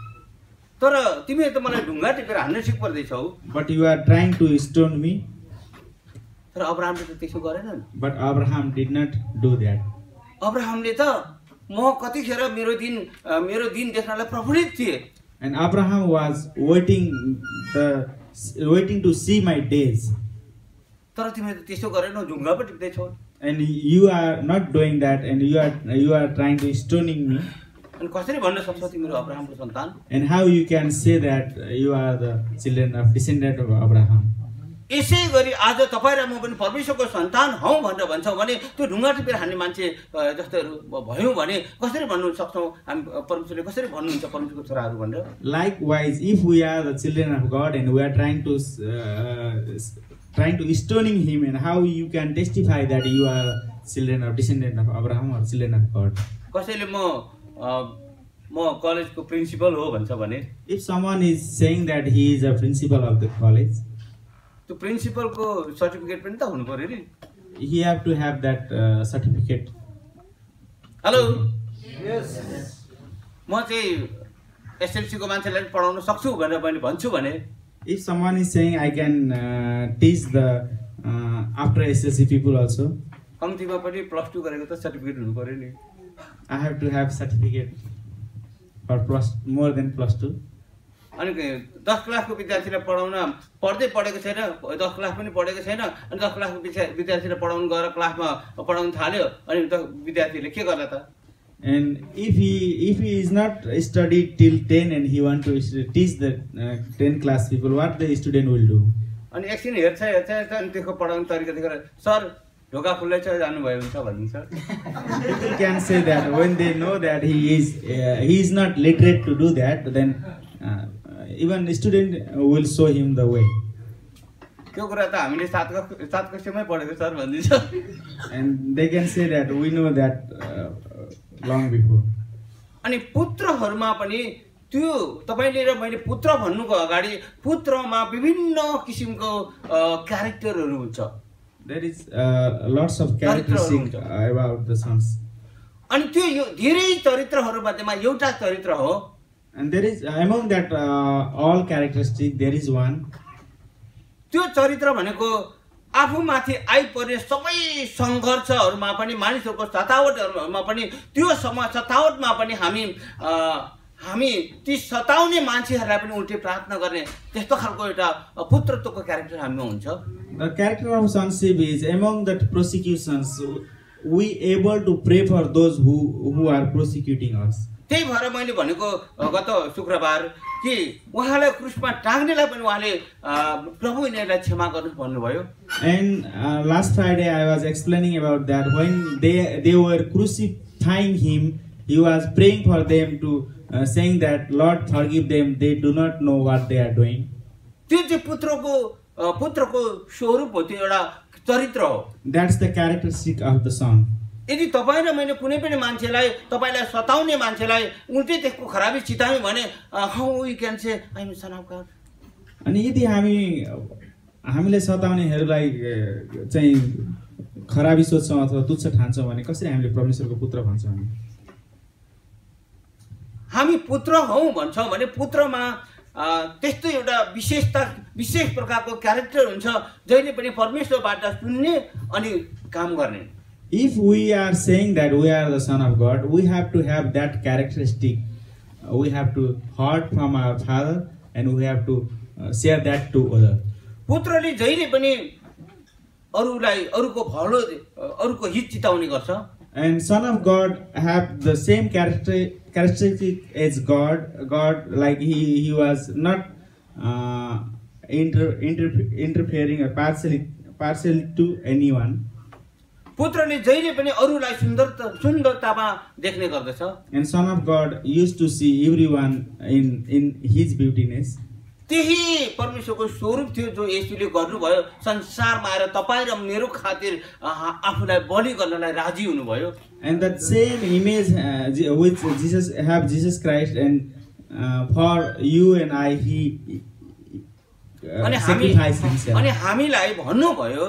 तर तिमीहरू त मलाई ढुङ्गा टिपेर हान्न सिक पर्दैछौ। but you are trying to stone me. तर अब्राहमले त त्यसो गरेनन्। But Abraham did not do that. अब्राहमले त म कतिखेर मेरो दिन अ, मेरो दिन देख्नलाई प्रफुल्लित थिए। And Abraham was waiting the waiting to see my days. तर तिमीहरू त त्यसो गरेनौ ढुङ्गा पो टिप्दैछौ। And you are not doing that, and you are you are trying to stoning me. अनि कसरी भन्न सक्छौ तिमीहरू अब्राहमको सन्तान? And how you can say that you are the children of descendant of Abraham? यसै गरी आज तपाईँ र म पनि परमेश्वरको सन्तान हौ भनेर भन्छौँ भने त्यो ढुङ्गा टिपेर हान्ने मान्छे अ, जस्तोहरू भयौँ भने कसरी भन्नु सक्छौँ हामी अ, परमेश्वरले कसरी भन्नुहुन्छ परमेश्वरको छोराहरू भनेर? Likewise, if we are the children of God and we are trying to uh, s- trying to stoning him, and how you can testify that you are children of descendant of Abraham or children of God? कसैले म a, म कलेजको principal हो भन्छ भने If someone is saying that he is a principal of the college, त्यो प्रिन्सिपलको certificate पनि त हुनु पर्यो नि। he have to have that uh, certificate. Hello म चाहिँ एसएलसीको मान्छेलाई पनि पढाउन सक्छु भनेर मैले भन्छु भने If someone is saying I can uh, teach the uh, after S L C people also, कम्तीमा पनि प्लस टू गरेको त सर्टिफिकेट हुनु पर्यो नि। I have to have certificate for plus more than plus two. अनि दस क्लासको विद्यार्थीलाई पढाउन पढ्दै पढेको छैन, दस क्लास पनि पढेको छैन, अनि दस क्लासको विद्या- विद्यार्थीलाई पढाउनु गएर क्लासमा पढाउन थाल्यो अनि त विद्यार्थीले के गर्ला त? And if he if he is not studied till ten and he want to s- teach the uh, ten class people, what the student will do? अनि एकछिन हेर्छ हेर्छ हेर्छ अनि त्यसको पढाउने तरिका देखेर सर ढोका खुल्लै छ जानुभयो हुन्छ भनिन्छ। People can say that when they know that he is uh, he is not literate to do that, then uh, even the student will show him the way. त्यो कुरा त हामीले सात कक्ष सात कक्षामै पढेको सर भनिदिन्छ। And they can say that we know that uh, long before. अनि पुत्रहरूमा पनि त्यो तपाईँले र मैले पुत्र भन्नुको अगाडि पुत्रमा विभिन्न किसिमको क्यारेक्टरहरू हुन्छ। There is uh, lots of characteristics uh, about the sons. अनि त्यो यो धेरै चरित्रहरू मध्येमा एउटा चरित्र हो। And there is, among that uh, all characteristics, there is one. त्यो चरित्र भनेको आफूमाथि आइपर्ने सबै सङ्घर्षहरूमा पनि मानिसहरूको सतावटहरूमा पनि त्यो सम सतावटमा पनि हामी अ, हामी ती सताउने मान्छेहरूलाई पनि उल्टे प्रार्थना गर्ने त्यस्तो खालको एउटा पुत्रत्वको क्यारेक्टर हामीमा हुन्छ। The character of sonship is among the persecutions, we able to pray for those who who are persecuting us. त्यही भएर मैले भनेको गत शुक्रबार कि उहाँलाई क्रुसमा टाग्नेलाई पनि उहाँले प्रभु यिनीहरूलाई क्षमा गर्नु भन्नुभयो. And uh, last Friday I was explaining about that when they they were crucifying him, he was praying for them to uh, saying that Lord forgive them, they do not know what they are doing. त्यो चाहिँ पुत्रको पुत्रको स्वरूप हो, त्यो एउटा चरित्र हो. That's the characteristic of the son. यदि तपाईं र मैले कुनै पनि मान्छेलाई तपाईलाई सताउने मान्छेलाई उल्टै त्यसको खराबी चितायौं भने how we can say I am son of God. अनि यदि हामी हामीले सताउनेहरूलाई चाहिँ खराबी सोच्छौं अथवा तुच्छ ठान्छौं भने कसरी हामीले परमेश्वरको पुत्र भन्छौं? हामी हामी पुत्र हौं भन्छौं भने पुत्रमा त्यस्तो एउटा विशेषता विशेष प्रकारको क्यारेक्टर हुन्छ जहिले पनि परमेश्वरबाट सुन्ने अनि काम गर्ने. If we are saying that we are the son of God, we have to have that characteristic. We have to hear from our father and we have to uh, share that to others. पुत्रले जहिले पनि अरूलाई अरूको भलो अरूको हित चिताउने गर्छ. And son of God have the same character characteristic as God. God, like he he was not uh, inter, inter interfering or partially partially to anyone. पुत्रले जहिले पनि अरूलाई सुन्दरता सुन्दरतामा देख्ने गर्दछ. And son of God used to see everyone in in his beautiness. त्यही परमेश्वरको स्वरूप थियो जो येशूले गर्नुभयो, संसारमा आएर तपाईं र मेरो खातिर आफूलाई बलि गर्नलाई राजी हुनुभयो. And that same image uh, which Jesus have Jesus Christ, and uh, for you and I he uh, sacrificed himself. अनि हामीलाई भन्नुभयो,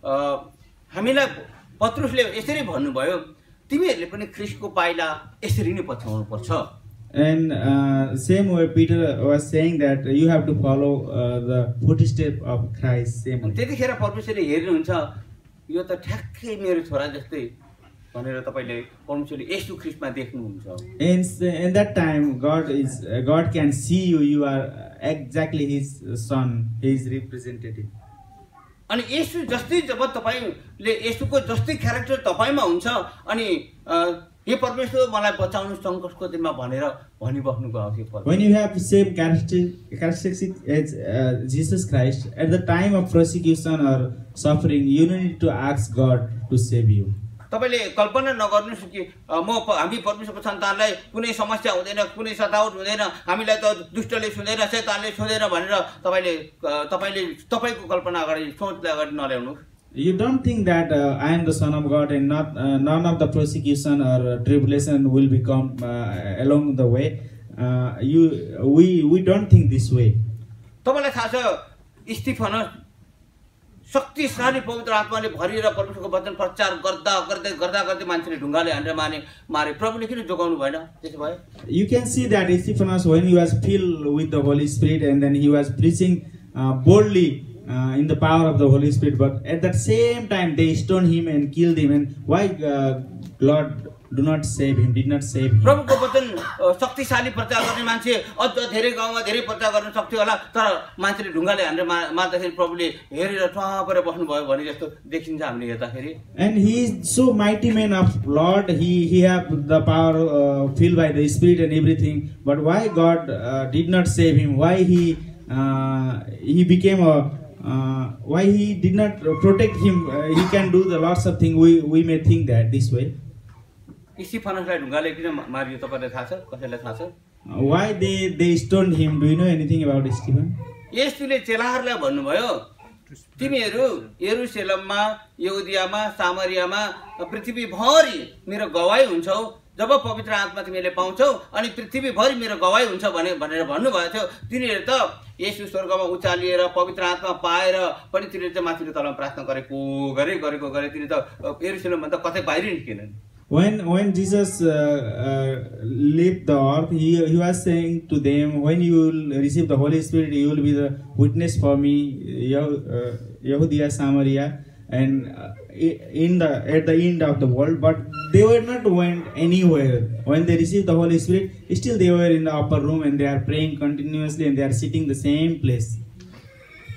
हामीलाई पत्रुसले यसरी भन्नुभयो, तिमीहरूले पनि ख्रीष्टको पाइला यसरी नै पछ्याउनु पर्छ. And uh, same way Peter was saying that you have to follow uh, the footstep of Christ. Same way. त्यतिखेर परमेश्वरले हेर्नुहुन्छ यो त ठ्याक्कै मेरो छोरा जस्तै भनेर तपाईले परमेश्वरले येशू ख्रीष्टमा देख्नुहुन्छ. And in that time God is uh, God can see you, you are exactly his son, his representative. अनि येशू जस्तै जब तपाईले येशूको जस्तै क्यारेक्टर तपाईमा हुन्छ अनि हे परमेश्वर मलाई बचाउनु संकटको दिनमा भनेर भनिबस्नुको आवश्यक पर्छ. When you have the same characteristic as uh, Jesus Christ, at the time of persecution or suffering, you need to ask God to save you. तपाईले कल्पना नगर्नुस् कि म हामी परमेश्वरको सन्तानलाई कुनै समस्या हुँदैन, कुनै सतावट हुँदैन, हामीलाई त दुष्टले छुँदैन, शैतानले छुँदैन भनेर तपाईले तपाईले तपाईको कल्पना अगाडि सोचले अगाडि नल्याउनु. You don't think that uh, I am the son of God and not uh, none of the persecution or uh, tribulation will become uh, along the way. Uh, you we we don't think this way. तपाईलाई थाहा छ स्टिफनस शक्तिशाली पवित्र आत्माले भरिएर परमेश्वरको वचन प्रचार गर्दा गर्दै गर्दा गर्दै मान्छेले ढुङ्गाले हानेर माने मारे प्रभुले किन जोगाउनु भएन? त्यसो भए You can see that Stephanus, when he was filled with the Holy Spirit and then he was preaching uh, boldly uh, in the power of the Holy Spirit, but at that same time they stoned him and killed him. And why uh, Lord do not save him, did not save him? प्रभुको वचन शक्तिशाली प्रचार गर्ने मान्छे अझ धेरै गाउँमा धेरै प्रचार गर्न सक्थ्यो होला, तर मान्छेले ढुङ्गाले हानेर मार्दाखेरि प्रभुले हेरेर टुवा परेर बस्नु भयो भने जस्तो देखिन्छ हामीले हेर्दाखेरि. And he is so mighty man of Lord, he he have the power uh, filled by the Spirit and everything, but why God uh, did not save him? Why he uh, he became a uh, why he did not protect him? Uh, he can do the lots of things. We we may think that this way. स्टिफनसलाई ढुङ्गाले किन Mario तपाईलाई थाहा छ? कसैलाई थाहा छ? Why they they stoned him? Do you know anything about Stephen? येशूले चेलाहरूलाई भन्नुभयो, तिमीहरू यरुशलेममा, यहुदियामा, सामरियामा, पृथ्वीभरि मेरो गवाही हुन्छौ. जब पवित्र आत्मा तिमीले पाउँछौ अनि पृथ्वीभरि मेरो गवाही हुन्छ भने भनेर भन्नुभएको थियो. तिनीहरू त येशू स्वर्गमा उचालिएर पवित्र आत्मा पाएर पनि तिनीहरू चाहिँ माथिल्लो तलमा प्रार्थना गरेको गरे गरेको गरे तिनी त यरुशलेममा त कतै बाहिर निस्केनन्. When when Jesus uh, uh, left the earth, he, he was saying to them, when you will receive the Holy Spirit, you will be the witness for me, Yehudia, Samaria, and uh, in the at the end of the world. But they were not went anywhere. When they received the Holy Spirit, still they were in the upper room and they are praying continuously and they are sitting the same place.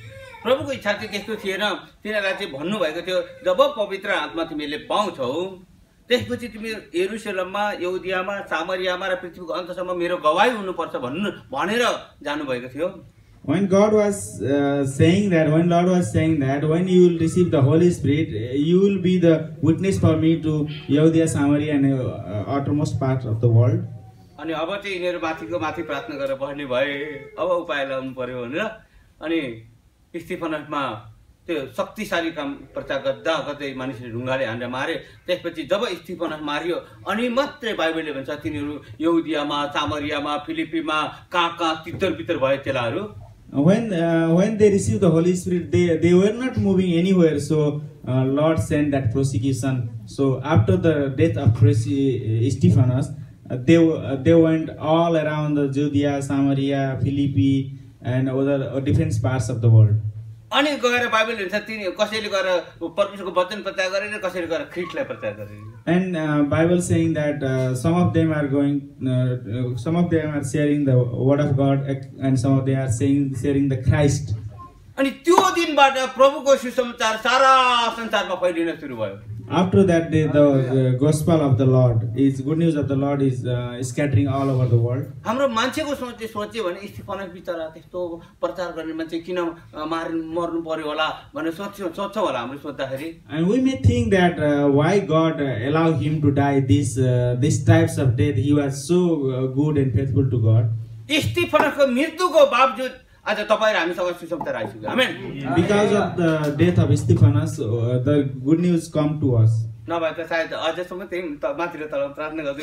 प्रभुको इच्छा चाहिँ त्यस्तो थिएन। तिनीहरूलाई चाहिँ भन्नुभएको थियो जब पवित्र आत्मा तिमीले पाउँछौ त्यसपछि तिमी यरुशलेममा, यहुदियामा, सामरियामा र पृथ्वीको अन्तसम्म मेरो गवाही हुनुपर्छ भन्नु भनेर जानुभएको थियो। When God was uh, saying that, when Lord was saying that, when you will receive the Holy Spirit, you will be the witness for me to Judea, Samaria, and uh, uttermost part of the world. अनि अब चाहिँ यिनीहरू माथिको माथि प्रार्थना गरेर बस्ने भए, अब उपाय लगाउनु पर्यो भनेर अनि स्तिफनसमा त्यो शक्तिशाली काम प्रचार गर्दा गर्दै मानिसले ढुङ्गाले हानेर मारे। त्यसपछि जब स्तिफनस मारियो अनि मात्रै बाइबलले भन्छ तिनीहरू यहुदियामा, सामरियामा, फिलिपीमा कहाँ कहाँ तितर बितर भए चेलाहरू। When uh, when they received the Holy Spirit, they they were not moving anywhere. So uh, Lord sent that persecution. So after the death of Stephanus, uh, they uh, they went all around the Judea, Samaria, Philippi, and other uh, different parts of the world. अनि गएर Bible भन्छ तिनी कसैले गएर परमेश्वरको वचन प्रचार गरेर कसैले गएर ख्रीष्टलाई प्रचार गरेर। And uh, Bible saying that uh, some of them are going, uh, some of them are sharing the word of God, and some of them are saying sharing the Christ. अनि त्यो दिनबाट प्रभुको सुसमाचार सारा संसारमा फैलिन सुरु भयो। After that day, the uh, gospel of the Lord is good news of the Lord is uh, scattering all over the world. हाम्रो मान्छेको सोचे सोचे भने स्तिफनस बिचरा त्यस्तो प्रचार गर्ने मान्छे किन मार मर्नु पर्यो होला भनेर सोच्यो सोच्छ होला हामीले सोच्दाखेरि। And we may think that uh, why God uh, allow him to die this uh, these types of death. He was so uh, good and faithful to God. स्तिफनसको मृत्युको बावजुद आज तपाई र हामीसँग सुसमाचार आइसक्यो। आमेन। Because of the death of Stephanus, uh, the good news come to us. नभए त सायद अझसम्म त्यही माथि र तल प्रार्थना गर्दै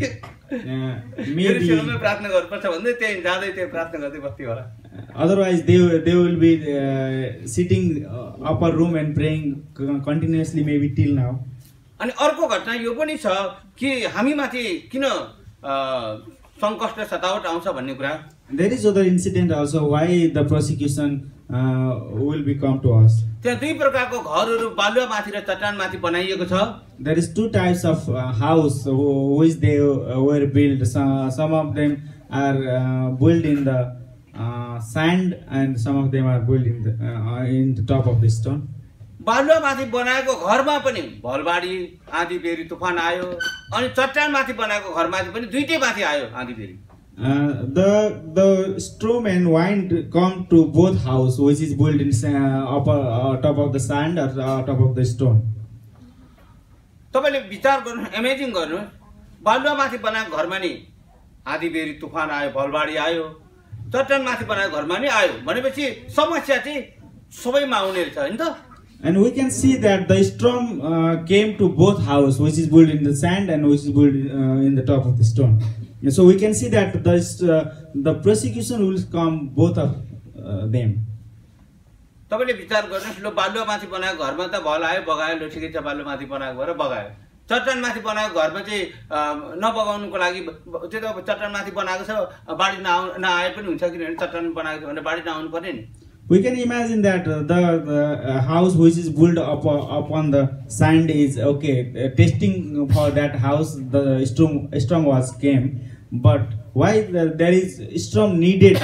बस्थ्यो। Maybe यरुशलेममा प्रार्थना गर्नुपर्छ भन्दै त्यही जाँदै त्यही प्रार्थना गर्दै बस्थ्यो होला। Otherwise, they they will be uh, sitting uh, upper room and praying continuously, maybe till now. अनि अर्को घटना यो पनि छ कि हामी माथि किन संकट सतावट आउँछ भन्ने कुरा। There is other incident also why the persecution uh, will be come to us. त्यहाँ दुई प्रकारको घरहरू बालुवामाथि र चट्टानमाथि बनाइएको छ। There is two types of uh, house which they uh, were built. Some, some of them are uh, built in the uh, sand, and some of them are built in the uh, in the top of the stone. बालुवामाथि बनाएको घरमा पनि भलबाडी आँधी बेरी तुफान आयो अनि चट्टानमाथि बनाएको घरमाथि पनि दुईटै माथि आयो आँधी बेरी। Uh, the the storm and wind come to both house, which is built in uh, upper uh, top of the sand or uh, top of the stone. तपाईले विचार गर्नु, इमेजिन गर्नु, बालुवामाथि बनाएको घरमा नि आँधी बेरी तुफान आयो, भलबाडी आयो, चट्टानमाथि बनाएको घरमा नि आयो भनेपछि समस्या चाहिँ सबैमा आउने रहेछ हैन त। And we can see that the storm uh, came to both house, which is built in the sand and which is built uh, in the top of the stone. And so we can see that this, uh, the persecution will come both of uh, them. तपाईले विचार गर्नुस्, लो बालुवामाथि बनाएको घरमा त भल आयो बगायो, लो ठिकै छ बालुवामाथि बनाएको भएर बगायो। चट्टानमाथि बनाएको घरमा चाहिँ नबगाउनुको लागि त्यो त चट्टानमाथि बनाएको छ, बाढी नआउ नआए पनि हुन्छ किनभने चट्टान बनाएको छ भने बाढी नआउनु पर्यो नि। We can imagine that uh, the, the uh, house which is built up uh, upon the sand is okay. Uh, testing for that house, the storm storm was came, but why the, there is storm needed?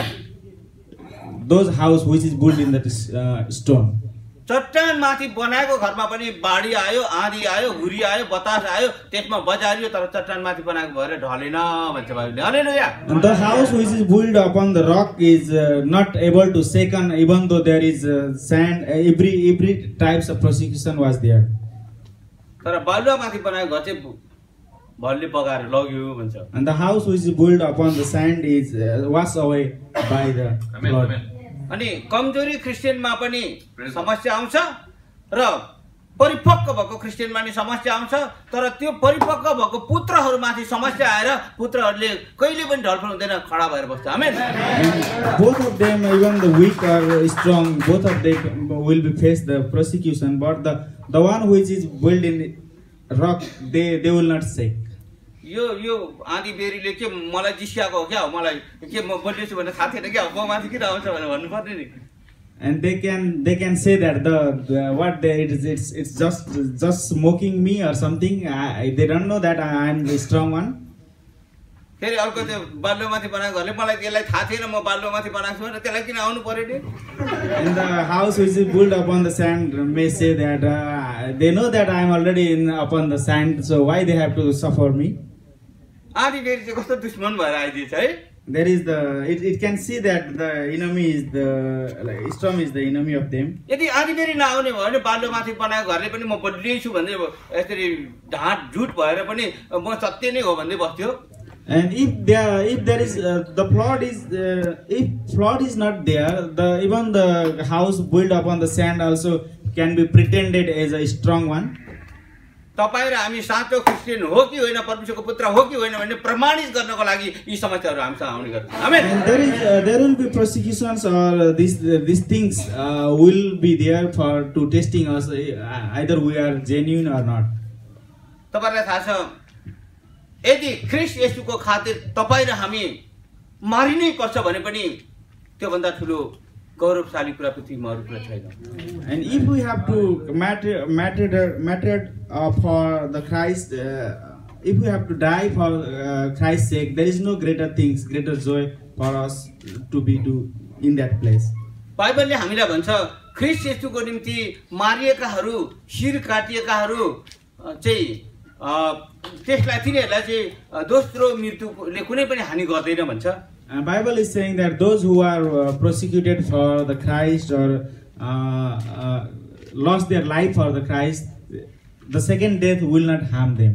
Those house which is built in that uh, stone. चट्टानमाथि बनाएको घरमा पनि बाढी आयो, आँधी आयो, हुरी आयो, बतास आयो, त्यसमा बजारियो तर चट्टानमाथि बनाएको भएर ढलेन भन्छ बाइबलले। हालेलुया। And the house which is built upon the rock is uh, not able to shake on, even though there is uh, sand. Uh, every every types of persecution was there. तर बालुवामाथि बनाएको घर चाहिँ भलले बगाएर लग्यो भन्छ। And the house which is built upon the sand is uh, washed away by the flood. अनि कमजोरी क्रिस्चियनमा पनि समस्या आउँछ र परिपक्व भएको क्रिस्चियनमा नि समस्या आउँछ, तर त्यो परिपक्व भएको पुत्रहरूमाथि समस्या आएर पुत्रहरूले कहिले पनि ढलफल हुँदैन, खडा भएर बस्छ। आमेन। Both of them, even the weak or strong, both of them will be face the persecution, but the the one which is built in rock, they they will not shake. यो यो आँधी बेरीले के मलाई जिस्काएको हो क्या, मलाई के म बलिएछु भनेर थाहा थिएन क्या, म माथि किन आउँछ भनेर भन्नुपर्ने नि। And they can they can say that the, the what they it is it's it's just just smoking me or something. I, they don't know that I am the strong one. फेरि अर्को त्यो बाल्लोमाथि बनाएको घरले मलाई त्यसलाई थाहा थिएन म बाल्लोमाथि बनाएको छु भनेर त्यसलाई किन आउनु पर्यो नि? And the house which is built upon the sand may say that uh, they know that I am already in upon the sand, so why they have to suffer me? आधी फेरि चाहिँ कस्तो दुश्मन भएर आइदिएछ है? There is the it, it can see that the enemy is the like storm is the enemy of them. यदि आधी फेरि नआउने भयो भने बाल्लोमाथि बनाएको घरले पनि म बलियै छु भन्दै यसरी ढाँट झुट भएर पनि म सत्य नै हो भन्दै बस्थ्यो. And if there if there is uh, the flood is uh, if flood is not there, the even the house built upon the sand also can be pretended as a strong one. तपाई र हामी साँचो Christian हो कि होइन, परमेश्वरको पुत्र हो कि होइन भन्ने प्रमाणित गर्नको लागि यी समस्याहरू हामीसँग आउने गर्छ. आमेन. And there is uh, there will be persecutions or uh, these uh, these things uh, will be there for to testing us uh, either we are genuine or not. तपाईलाई थाहा छ यदि ख्रीष्ट येशूको खातिर तपाई र हामी मारिनै पर्छ भने पनि त्यो भन्दा ठुलो गौरवशाली कुरा पृथ्वीमा अरु कुरा छैन. And if we have to matter matter matter uh, for the Christ, uh, if we have to die for uh, Christ's sake, there is no greater things, greater joy for us to be to in that place. बाइबलले हामीलाई भन्छ ख्रीष्ट येशूको निम्ति मारिएकाहरू, शिर काटिएकाहरू चाहिँ त्यसलाई तिनीहरूलाई चाहिँ दोस्रो मृत्युले कुनै पनि हानि गर्दैन भन्छ. Uh, Bible is saying that those who are uh, prosecuted for the Christ or uh, uh, lost their life for the Christ, the second death will not harm them.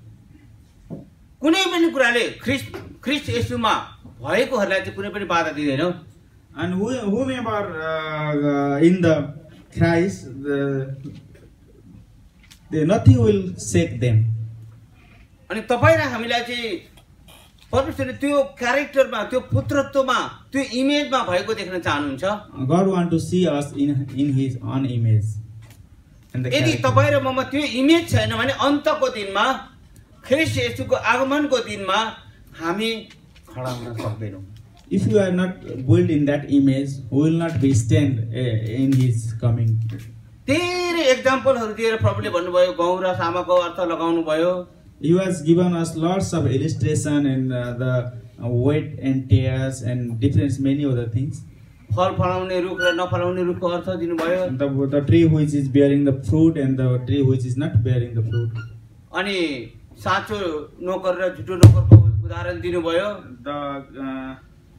कुनै पनि कुराले ख्रीष्ट ख्रीष्ट येशूमा भएकोहरूलाई चाहिँ कुनै पनि बाधा दिदैन. And who, whomever uh, uh, in the Christ, the, the nothing will shake them. अनि तपाई र हामीलाई चाहिँ परमेश्वरले त्यो क्यारेक्टरमा, त्यो पुत्रत्वमा, त्यो इमेजमा भएको देख्न चाहनुहुन्छ. God want to see us in in His own image. यदि तपाई र ममा त्यो इमेज छैन भने अन्तको दिनमा ख्रीष्ट येशूको आगमनको दिनमा हामी खडा हुन सक्दैनौँ. If you are not built in that image, we will not be stand uh, in His coming. धेरै एक्जाम्पलहरू दिएर प्रभुले भन्नुभयो, गहुँ र सामाको अर्थ लगाउनु भयो. He has given us lots of illustration and uh, the uh, weight and tears and different many other things. फल फलाउने रुख र नफलाउने रुखको अर्थ दिनुभयो. The, the tree which is bearing the fruit and the tree which is not bearing the fruit. अनि साँचो नोकर र झुटो नोकरको उदाहरण दिनुभयो. The uh,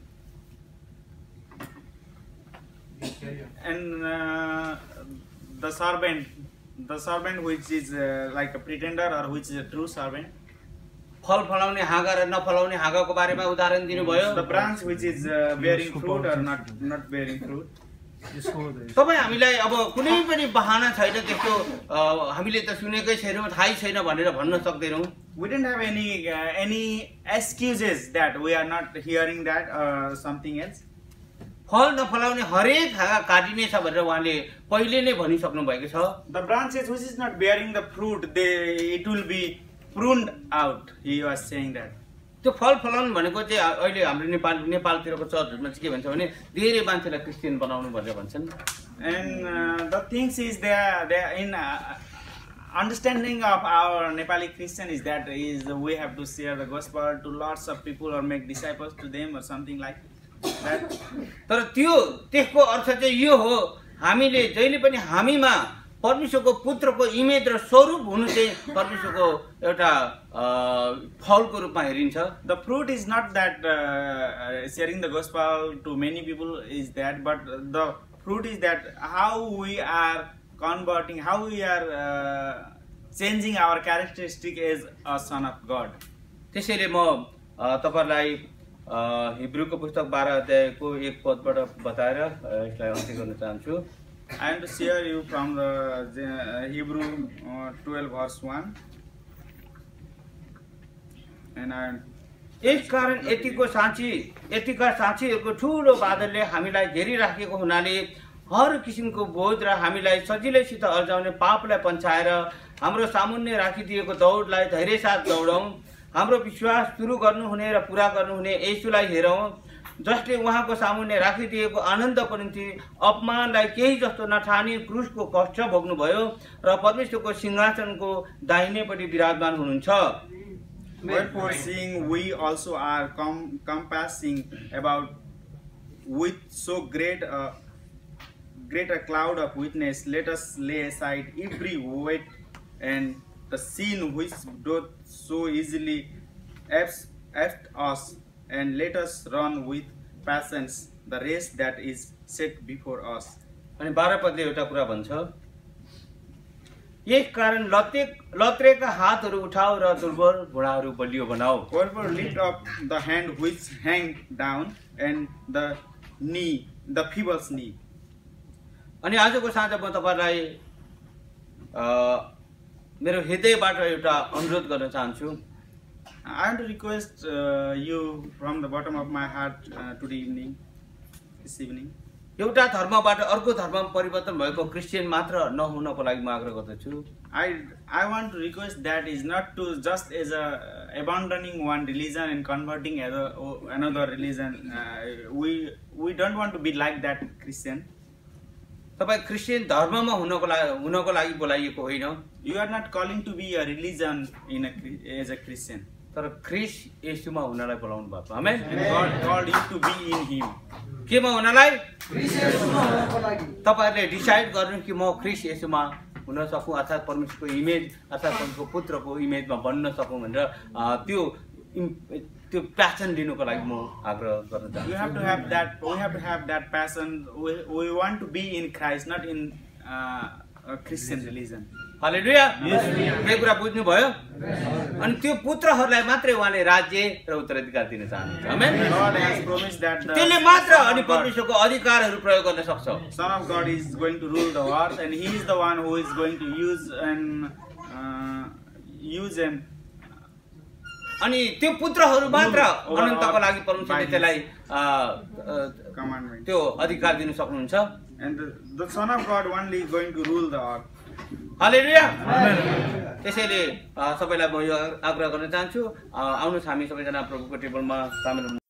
and uh, the servant. The servant which is uh, like a pretender or which is a true servant. फल फलाउने हाँगा र नफलाउने हाँगाको बारेमा उदाहरण दिनुभयो. The branch which is uh, bearing fruit or not not bearing fruit. तपाई हामीलाई अब कुनै पनि बहाना छैन त्यस्तो हामीले त सुनेकै छैनौँ, थाहै छैन भनेर भन्न सक्दैनौँ. We didn't have any uh, any excuses that we are not hearing that or something else. फल नफलाउने हरेक हाँगा काटिने छ भनेर उहाँले पहिले नै भनिसक्नु भएको छ. The branches which is not bearing the fruit, they it will be pruned out. He was saying that. त्यो फल फलाउनु भनेको चाहिँ अहिले हाम्रो नेपाल नेपालतिरको चर्चहरुमा चाहिँ के भन्छ भने धेरै मान्छेलाई क्रिस्चियन बनाउनु भनेर भन्छन्. And uh, the things is there there in uh, understanding of our Nepali Christian is that is we have to share the gospel to lots of people or make disciples to them or something like that. तर त्यो त्यसको अर्थ चाहिँ यो हो, हामीले जहिले पनि हामीमा परमेश्वरको पुत्रको इमेज र स्वरूप हुनु चाहिँ परमेश्वरको एउटा फलको रूपमा हेरिन्छ. The fruit is not that uh, sharing the gospel to many people is that, but the fruit is that how we are converting, how we are uh, changing our characteristic as a son of God. त्यसैले म तपाईहरुलाई हिब्रूको पुस्तक बाह्र अध्यायको एक पदबाट बताएर यसलाई अन्त्य गर्न चाहन्छु. I am to share you from the uh, Hebrew uh, twelve verse one. And I एक कारण यतिको साँची यतिका साँचीहरुको ठूलो बादलले हामीलाई घेरिराखेको हुनाले हर किसिमको बोझ र हामीलाई सजिलैसित अल्झाउने पापलाई पन्छाएर हाम्रो सामुन्ने राखिदिएको दौडलाई धैर्य साथ दौडौं. हाम्रो विश्वास सुरु गर्नुहुने र पूरा गर्नुहुने येशूलाई हेरौं, जसले उहाँको सामुन्ने राखिदिएको आनन्दको निम्ति अपमानलाई केही जस्तो नठानी क्रुसको कष्ट भोग्नुभयो र परमेश्वरको सिंहासनको दाहिनेपट्टि विराजमान हुनुहुन्छ. Wherefore, seeing we also are com compassing about with so great a great a cloud of witness, let us lay aside every weight and the sin which doth so easily affect us, and let us run with patience the race that is set before us. अनि बाह्र पदले एउटा कुरा भन्छ, यही कारण लत्रे लत्रेका हातहरू उठाओ र दुर्बल घुँडाहरू बलियो बनाओ. Wherefore lift up the hand which hang down and the knee, the feeble's knee. अनि आजको साँझ म तपाईलाई मेरो हृदयबाट एउटा अनुरोध गर्न चाहन्छु. I want to request uh, you from the bottom of my heart uh, today evening, this evening. एउटा धर्मबाट अर्को धर्ममा परिवर्तन भएको क्रिस्चियन मात्र नहुनको लागि म आग्रह गर्दछु. I I want to request that is not to just as a uh, abandoning one religion and converting as a, oh, another religion. Uh, we we don't want to be like that Christian. तपाईं Christian धर्ममा हुनको लागि हुनको लागि बोलाइएको होइन. You are not calling to be a religion in a as a Christian. तर ख्रीष्ट येशूमा हुनलाई बोलाउनु भएको. आमेन. And God called you to be in Him. केमा हुनलाई? ख्रीष्ट येशूमा हुनको लागि. तपाईहरुले डिसाइड गर्नु कि म ख्रीष्ट येशूमा हुन सकूं अर्थात परमेश्वरको इमेज अर्थात परमेश्वरको पुत्रको इमेजमा बन्न सकूं भनेर त्यो त्यो प्यासन लिनुको लागि म आग्रह गर्न चाहन्छु. You have to have that. We have to have that passion. We we want to be in Christ, not in uh, a Christian religion. हालेलुया. यो कुरा बुझ्नु भयो? अनि त्यो पुत्रहरूलाई मात्रै उहाँले राज्य र उत्तराधिकार दिन चाहनुहुन्छ. आमेन. God has promised that the त्यसले मात्र अनि परमेश्वरको अधिकारहरू प्रयोग गर्न सक्छ. Son of God is going to rule the earth, and He is the one who is going to use and uh, use and अनि त्यो पुत्रहरू मात्र अनन्तको लागि परमेश्वरले त्यसलाई commandment त्यो अधिकार दिन सक्नुहुन्छ. And the, the Son of God only is going to rule the earth. हालेलुया. त्यसैले सबैलाई म यो आग्रह गर्न चाहन्छु, आउनुहोस् हामी सबैजना प्रभुको टेबलमा सामेल